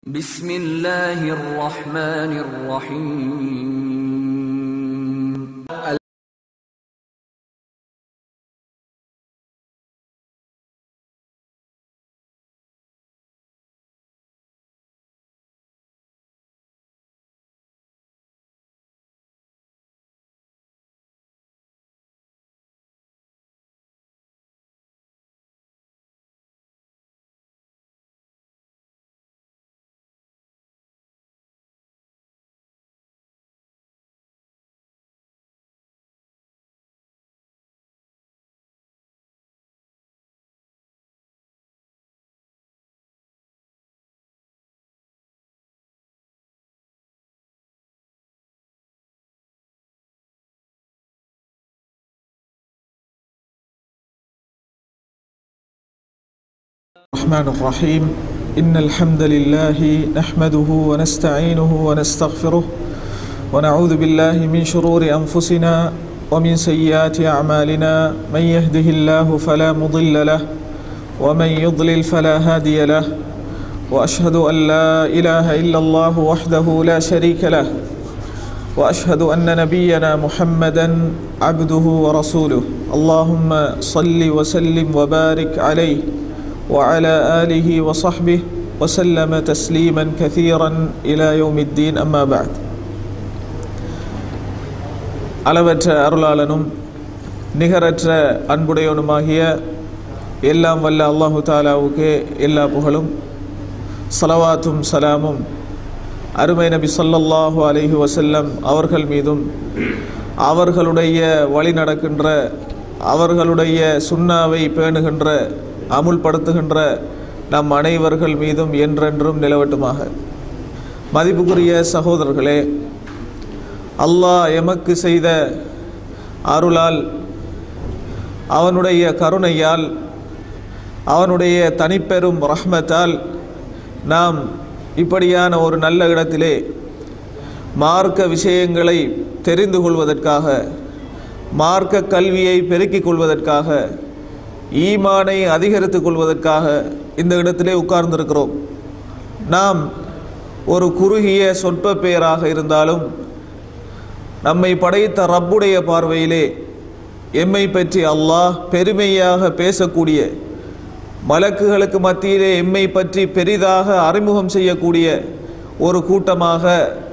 بسم الله الرحمن الرحيم الرحمن الرحيم إن الحمد لله نحمده ونستعينه ونستغفره ونعوذ بالله من شرور أنفسنا ومن سيئات أعمالنا من يهده الله فلا مضل له ومن يضلل فلا هادي له وأشهد أن لا إله إلا الله وحده لا شريك له وأشهد أن نبينا محمدا عبده ورسوله اللهم صل وسلم وبارك عليه وعلى آله وصحبه وسلم تسليما كثيرا إلى يوم الدين أما بعد அளவற்ற அருளாளனும் நிகரற்ற அன்புடையவனுமாகிய எல்லாம் வல்ல அல்லாஹு தாலாவுக்கே எல்லா புகழும் ஸலவாத்தும் சலாமும் அருமை நபி ஸல்லல்லாஹு அலைஹி வஸல்லம் அவர்கள் மீதும் அவர்களுடைய வழி நடக்கின்ற அவர்களுடைய சுன்னாவை பேணுகின்ற அமுல்படுத்துகின்ற நம் அனைவர்கள் மீதும் என்றென்றும் நிலவட்டுமாக. மதிப்புக்குரிய சகோதரர்களே, அல்லாஹ் எமக்கு செய்த அருளால், அவனுடைய கருணையால், அவனுடைய தனிப்பெரும் ரஹ்மத்தால் நாம் இப்படியான ஒரு நல்ல இடத்திலே மார்க்க விஷயங்களை தெரிந்து கொள்வதற்காக, மார்க்க கல்வியை பெருக்கிக் கொள்வதற்காக, ஈமானை அதிகரித்துக் கொள்வதற்காக இந்த இடத்திலே உட்கார்ந்திருக்கிறோம். நாம் ஒரு குறுகிய சொற்ப பெயராக இருந்தாலும் நம்மை படைத்த ரப்புடைய பார்வையிலே எம்மை பற்றி அல்லாஹ் பெருமையாக பேசக்கூடிய, மலக்குகளுக்கு மத்தியிலே எம்மை பற்றி பெரிதாக அறிமுகம் செய்யக்கூடிய ஒரு கூட்டமாக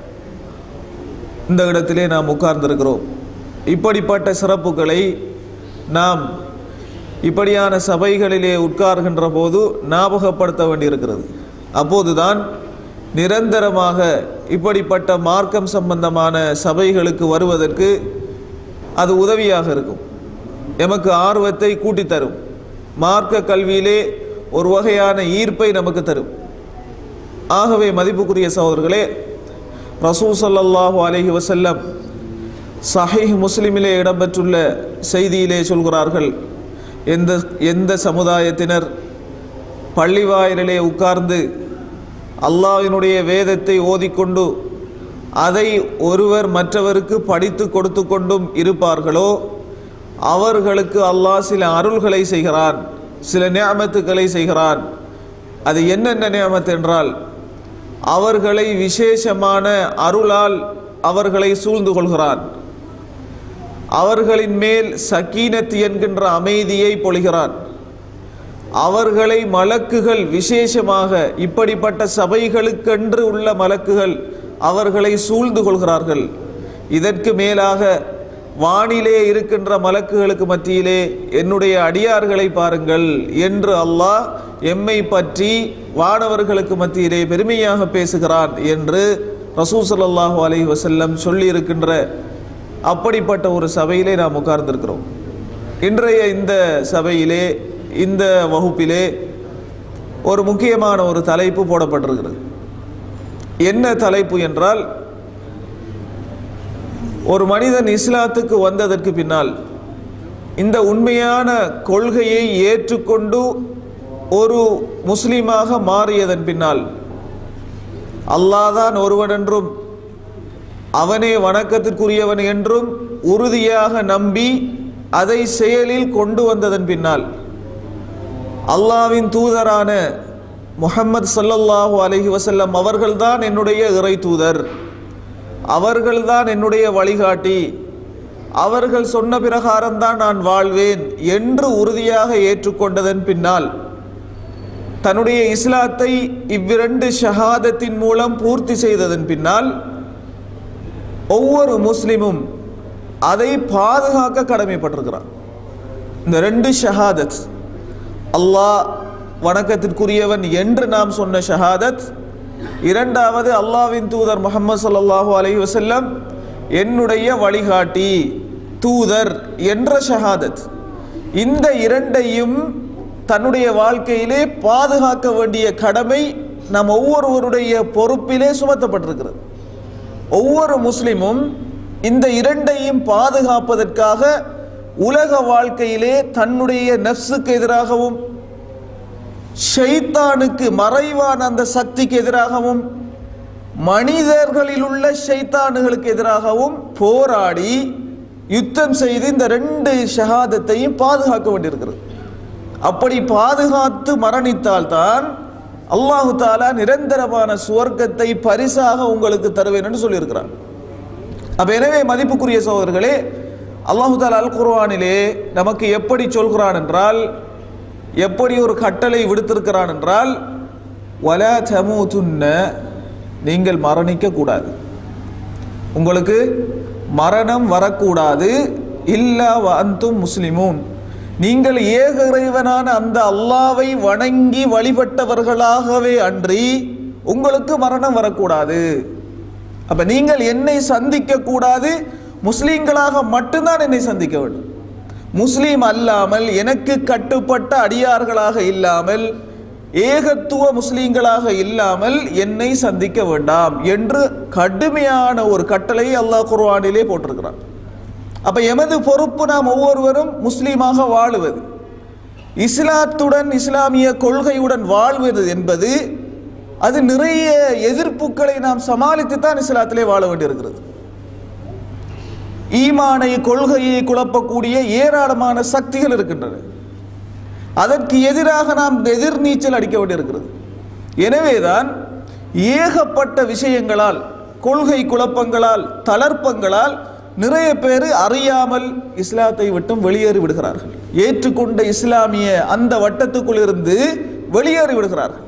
இந்த இடத்திலே நாம் உட்கார்ந்திருக்கிறோம். இப்படிப்பட்ட சிறப்புகளை நாம் இப்படியான சபைகளிலே உட்கார்கின்ற போது ஞாபகப்படுத்த வேண்டியிருக்கிறது. அப்போதுதான் நிரந்தரமாக இப்படிப்பட்ட மார்க்கம் சம்பந்தமான சபைகளுக்கு வருவதற்கு அது உதவியாக இருக்கும், எமக்கு ஆர்வத்தை கூட்டித் தரும், மார்க்க கல்வியிலே ஒரு வகையான ஈர்ப்பை நமக்கு தரும். ஆகவே மதிப்புக்குரிய சகோதரர்களே, ரசூல் ஸல்லல்லாஹு அலைஹி வஸல்லம் சஹீஹ் முஸ்லிமிலே இடம்பெற்றுள்ள செய்தியிலே சொல்கிறார்கள், எந்த சமுதாயத்தினர் பள்ளிவாயிலே உட்கார்ந்து அல்லாஹ்வினுடைய வேதத்தை ஓதிக்கொண்டு அதை ஒருவர் மற்றவருக்கு படித்து கொடுத்து கொண்டும் இருப்பார்களோ அவர்களுக்கு அல்லாஹ் சில அருள்களை செய்கிறான், சில நிஅமத்துக்களை செய்கிறான். அது என்னென்ன நிஅமத் என்றால், அவர்களை விசேஷமான அருளால் அவர்களை சூழ்ந்து கொள்கிறான், அவர்களின் மேல் சக்கீனத் என்கின்ற அமைதியை பொழிகிறான், அவர்களை மலக்குகள் விசேஷமாக இப்படிப்பட்ட சபைகளுக்கென்று உள்ள மலக்குகள் அவர்களை சூழ்ந்து கொள்கிறார்கள். இதற்கு மேலாக வானிலே இருக்கின்ற மலக்குகளுக்கு மத்தியிலே என்னுடைய அடியார்களை பாருங்கள் என்று அல்லாஹ் எம்மை பற்றி வானவர்களுக்கு மத்தியிலே பெருமையாக பேசுகிறான் என்று ரசூல் ஸல்லல்லாஹு அலைஹி வஸல்லம் சொல்லி இருக்கின்ற அப்படிப்பட்ட ஒரு சபையிலே நாம் உட்கார்ந்திருக்கிறோம். இன்றைய இந்த சபையிலே, இந்த வகுப்பிலே ஒரு முக்கியமான ஒரு தலைப்பு போடப்பட்டிருக்கிறது. என்ன தலைப்பு என்றால், ஒரு மனிதன் இஸ்லாத்துக்கு வந்ததற்கு பின்னால், இந்த உண்மையான கொள்கையை ஏற்றுக்கொண்டு ஒரு முஸ்லீமாக மாறியதன் பின்னால், அல்லாஹ் தான் ஒருவன் என்றும் அவனே வணக்கத்திற்குரியவன் என்றும் உறுதியாக நம்பி அதை செயலில் கொண்டு வந்ததன் பின்னால், அல்லாஹ்வின் தூதரான முஹம்மது ஸல்லல்லாஹு அலைஹி வஸல்லம் அவர்கள்தான் என்னுடைய இறை தூதர், அவர்கள்தான் என்னுடைய வழிகாட்டி, அவர்கள் சொன்ன பிரகாரம்தான் நான் வாழ்வேன் என்று உறுதியாக ஏற்றுக்கொண்டதன் பின்னால் தன்னுடைய இஸ்லாத்தை இவ்விரண்டு ஷஹாதத்தின் மூலம் பூர்த்தி செய்ததன் பின்னால் ஒவ்வொரு முஸ்லிமும் அதை பாதுகாக்க கடமைப்பட்டிருக்கிறார். இந்த ரெண்டு ஷஹாதத், அல்லாஹ் வணக்கத்திற்குரியவன் என்று நாம் சொன்ன ஷஹாதத், இரண்டாவது அல்லாஹ்வின் தூதர் முஹம்மது ஸல்லல்லாஹு அலைஹி வஸல்லம் என்னுடைய வழிகாட்டி தூதர் என்ற ஷஹாதத், இந்த இரண்டையும் தன்னுடைய வாழ்க்கையிலே பாதுகாக்க வேண்டிய கடமை நம் ஒவ்வொருவருடைய பொறுப்பிலே சுமத்தப்பட்டிருக்கிறது. ஒவ்வொரு முஸ்லிமும் இந்த இரண்டையும் பாதுகாப்பதற்காக உலக வாழ்க்கையிலே தன்னுடைய நஃப்ஸுக்கு எதிராகவும் ஷைத்தானுக்கு மறைவான அந்த சக்திக்கு எதிராகவும் மனிதர்களில் உள்ள ஷைத்தானுகளுக்கு எதிராகவும் போராடி யுத்தம் செய்து இந்த ரெண்டு ஷஹாதத்தையும் பாதுகாக்க வேண்டியிருக்கிறது. அப்படி பாதுகாத்து மரணித்தால்தான் அல்லாஹு தாலா நிரந்தரமான சுவர்க்கத்தை பரிசாக உங்களுக்கு தருவேன் என்று சொல்லியிருக்கிறான். அப்ப எனவே மதிப்புக்குரிய சகோதரர்களே, அல்லாஹு தாலா அல் குர்ஆனிலே நமக்கு எப்படி சொல்கிறான் என்றால், எப்படி ஒரு கட்டளை விடுத்திருக்கிறான் என்றால், வலா தமூதுன்ன, நீங்கள் மரணிக்க கூடாது, உங்களுக்கு மரணம் வரக்கூடாது, இல்லா வ அன்தும் முஸ்லிமூன், நீங்கள் ஏக இறைவனான அந்த அல்லாவை வணங்கி வழிபட்டவர்களாகவே அன்றி உங்களுக்கு மரணம் வரக்கூடாது. அப்ப நீங்கள் என்னை சந்திக்க கூடாது, முஸ்லீம்களாக மட்டும்தான் என்னை சந்திக்க வேண்டும். முஸ்லீம் அல்லாமல் எனக்கு கட்டுப்பட்ட அடியார்களாக இல்லாமல் ஏகத்துவ முஸ்லீம்களாக இல்லாமல் என்னை சந்திக்க வேண்டாம் என்று கடுமையான ஒரு கட்டளை அல்லாஹ் குர்ஆனிலே போட்டிருக்கிறான். அப்ப எமது பொறுப்பு நாம் ஒவ்வொருவரும் முஸ்லீமாக வாழுவது, இஸ்லாத்துடன் இஸ்லாமிய கொள்கையுடன் வாழ்வது என்பது அது நிறைய எதிர்ப்புகளை நாம் சமாளித்து தான் இஸ்லாத்திலே வாழ வேண்டியிருக்கிறது. ஈமானை கொள்கையை குழப்பக்கூடிய ஏராளமான சக்திகள் இருக்கின்றன. அதற்கு எதிராக நாம் எதிர்நீச்சல் அடிக்க வேண்டியிருக்கிறது. எனவேதான் ஏகப்பட்ட விஷயங்களால், கொள்கை குழப்பங்களால், தளர்ப்பங்களால் நிறைய பேர் அறியாமல் இஸ்லாத்தை விட்டும் வெளியேறி விடுகிறார்கள். ஏற்றுக்கொண்ட இஸ்லாமிய அந்த வட்டத்துக்குள் இருந்து வெளியேறி விடுகிறார்கள்.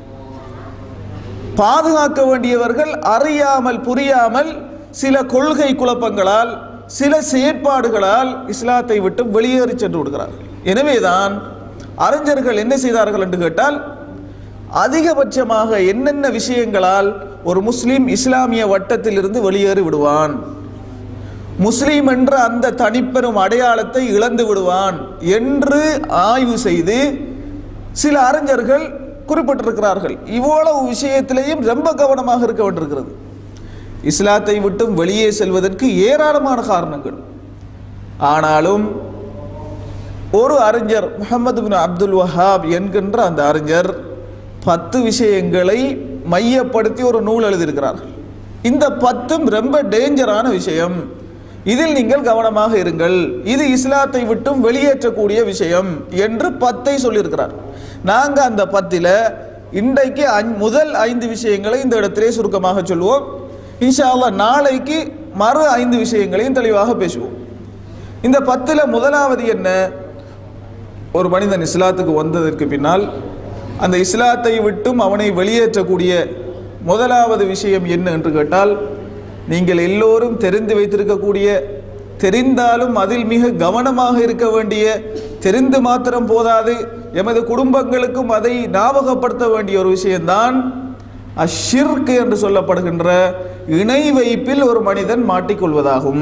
பாதுகாக்க வேண்டியவர்கள் அறியாமல் புரியாமல் சில கொள்கை குழப்பங்களால், சில செயற்பாடுகளால் இஸ்லாத்தை விட்டு வெளியேறி சென்று விடுகிறார்கள். எனவேதான் அறிஞர்கள் என்ன செய்தார்கள் என்று கேட்டால், அதிகபட்சமாக என்னென்ன விஷயங்களால் ஒரு முஸ்லீம் இஸ்லாமிய வட்டத்தில் இருந்து வெளியேறி விடுவான், முஸ்லீம் என்ற அந்த தனிப்பெரும் அடையாளத்தை இழந்து விடுவான் என்று ஆய்வு செய்து சில அறிஞர்கள் குறிப்பிட்டிருக்கிறார்கள். இவ்வளவு விஷயத்திலேயும் ரொம்ப கவனமாக இருக்க வேண்டியிருக்கிறது. இஸ்லாத்தை விட்டும் வெளியே செல்வதற்கு ஏராளமான காரணங்கள். ஆனாலும் ஒரு அறிஞர், முஹம்மது பின் அப்துல் வஹாப் என்கின்ற அந்த அறிஞர் 10 விஷயங்களை மையப்படுத்தி ஒரு நூல் எழுதியிருக்கிறார்கள். இந்த 10ம் ரொம்ப டேஞ்சரான விஷயம், இதில் நீங்கள் கவனமாக இருங்கள், இது இஸ்லாத்தை விட்டும் வெளியேற்றக்கூடிய விஷயம் என்று 10ஐ சொல்லியிருக்கிறார். நாங்கள் அந்த 10ல் இன்றைக்கு முதல் 5 விஷயங்களை இந்த இடத்திலே சுருக்கமாக சொல்லுவோம். இன்ஷா அல்லாஹ் நாளைக்கு மறு 5 விஷயங்களையும் தெளிவாக பேசுவோம். இந்த 10ல் முதலாவது என்ன? ஒரு மனிதன் இஸ்லாத்துக்கு வந்ததற்கு பின்னால் அந்த இஸ்லாத்தை விட்டும் அவனை வெளியேற்றக்கூடிய முதலாவது விஷயம் என்ன என்று கேட்டால், நீங்கள் எல்லோரும் தெரிந்து வைத்திருக்கக்கூடிய, தெரிந்தாலும் அதில் மிக கவனமாக இருக்க வேண்டிய, தெரிந்து மாத்திரம் போதாது, எமது குடும்பங்களுக்கும் அதை ஞாபகப்படுத்த வேண்டிய ஒரு விஷயம்தான் அஷ்ஷிர்க் என்று சொல்லப்படுகின்ற இணை வைப்பில் ஒரு மனிதன் மாட்டிக்கொள்வதாகும்.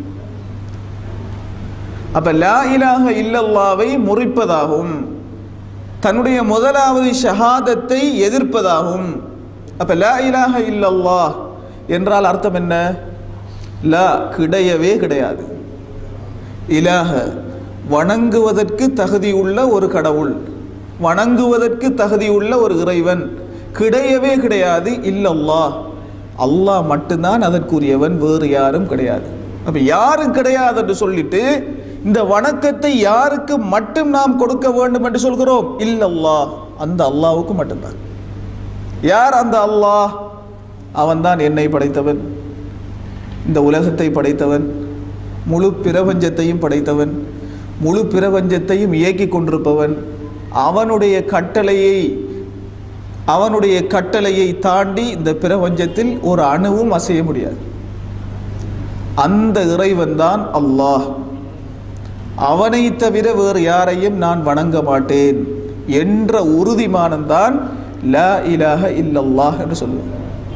அப்ப லா இலாஹ இல்லல்லாவை முறிப்பதாகும், தன்னுடைய முதலாவது ஷஹாதத்தை எதிர்ப்பதாகும். அப்ப லா இலாஹ இல்லல்லாஹ் என்றால் அர்த்தம் என்ன? லா கிடையவே கிடையாது, இலாஹ வணங்குவதற்கு தகுதியுள்ள ஒரு கடவுள், வணங்குவதற்கு தகுதியுள்ள ஒரு இறைவன் கிடையவே கிடையாது. இல்லல்லாஹ், அல்லாஹ் மட்டும்தான் அதற்குரியவன், வேறு யாரும் கிடையாது. அப்ப யாரும் கிடையாது என்று சொல்லிட்டு இந்த வணக்கத்தை யாருக்கு மட்டும் நாம் கொடுக்க வேண்டும் என்று சொல்கிறோம்? இல்லல்லாஹ், அந்த அல்லாஹ்வுக்கு மட்டும்தான். யார் அந்த அல்லாஹ்? அவன்தான் என்னை படைத்தவன், இந்த உலகத்தை படைத்தவன், முழு பிரபஞ்சத்தையும் படைத்தவன், முழு பிரபஞ்சத்தையும் இயக்கி கொண்டிருப்பவன். அவனுடைய கட்டளையை தாண்டி இந்த பிரபஞ்சத்தில் ஒரு அணுவும் அசைய முடியாது. அந்த இறைவன் தான் அல்லாஹ். அவனை தவிர வேறு யாரையும் நான் வணங்க மாட்டேன் என்ற உறுதிமானம்தான் லா இலாஹ இல்லல்லாஹ் என்று சொல்லுவோம்.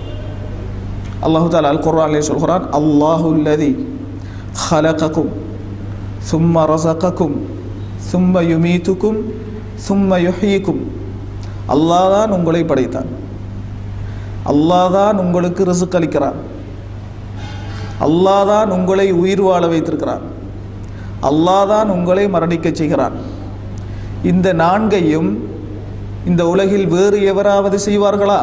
அல்லாஹு தஆலா அல் குர்ஆனிலே சொல்கிறான், அல்லாஹுல்லதி خلقكم ثم رزقكم ثم يميتكم ثم يحييكم. அல்லாஹ் தான் உங்களை படைத்தான், அல்லாஹ் தான் உங்களுக்கு ரிஸ்க் அளிக்கிறான், அல்லாஹ் தான் உங்களை உயிர் வாழ வைத்திருக்கிறான், அல்லாஹ் தான் உங்களை மரணிக்க செய்கிறான். இந்த நான்கையும் இந்த உலகில் வேறு எவராவது செய்வார்களா?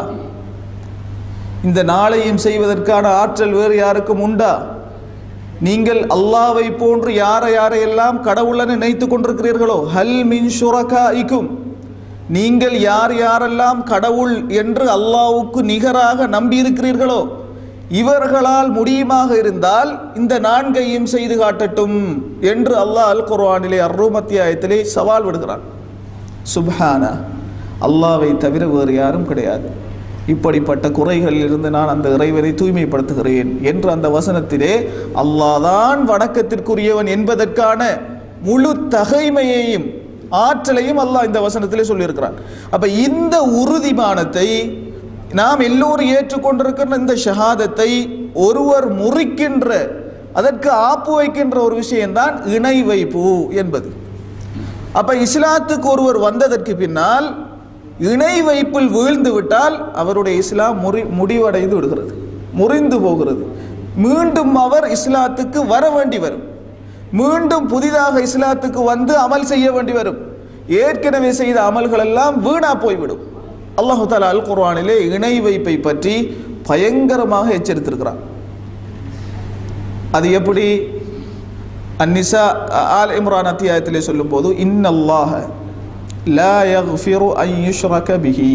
இந்த நாளையும் செய்வதற்கான ஆற்றல் வேறு யாருக்கும் உண்டா? நீங்கள் அல்லாஹ்வை போன்று யாரையெல்லாம் கடவுளென நினைத்து கொண்டிருக்கிறீர்களோ, ஹல் மின் ஷுரகாஇக்கும், நீங்கள் யாரெல்லாம் கடவுள் என்று அல்லாஹ்வுக்கு நிகராக நம்பியிருக்கிறீர்களோ இவர்களால் முடியுமாக இருந்தால் இந்த நான்கையும் செய்து காட்டட்டும் என்று அல்லாஹ் அல் குர்ஆனிலே அர்-ரூம் அத்தியாயத்திலே சவால் விடுகிறான். சுப்ஹானா, அல்லாஹ்வை தவிர வேறு யாரும் கிடையாது, இப்படிப்பட்ட குறைகளில் இருந்து நான் அந்த இறைவனை தூய்மைப்படுத்துகிறேன் என்று அந்த வசனத்திலே அல்லாஹ் தான் வணக்கத்திற்குரியவன் என்பதற்கான முழு தகைமையையும் ஆற்றலையும் அல்லாஹ் இந்த வசனத்திலே சொல்லியிருக்கிறான். அப்ப இந்த உறுதிமானத்தை நாம் எல்லோரும் ஏற்றுக்கொண்டிருக்கின்ற இந்த ஷஹாதத்தை ஒருவர் முறிக்கின்ற, அதற்கு ஆப்பு வைக்கின்ற ஒரு விஷயம்தான் இணை வைப்பு என்பது. அப்ப இஸ்லாத்துக்கு ஒருவர் வந்ததற்கு பின்னால் இணை வைப்பில் வீழ்ந்து விட்டால் அவருடைய இஸ்லாம் முடிவடைந்து விடுகிறது, முறிந்து போகிறது. மீண்டும் அவர் இஸ்லாத்துக்கு வர வேண்டி வரும், மீண்டும் புதிதாக இஸ்லாத்துக்கு வந்து அமல் செய்ய வேண்டி வரும். ஏற்கனவே செய்த அமல்கள் எல்லாம் வீணா போய்விடும். அல்லாஹு தஆலா அல் குர்ஆனிலே இணை வைப்பை பற்றி பயங்கரமாக எச்சரித்திருக்கிறான். அது எப்படி? அந்நிசா ஆல் இம்ரான் அத்தியாயத்திலே சொல்லும்போது, இன்னல்லாஹ லா யக்ஃபிரு அன் யுஷ்ரக பிஹி,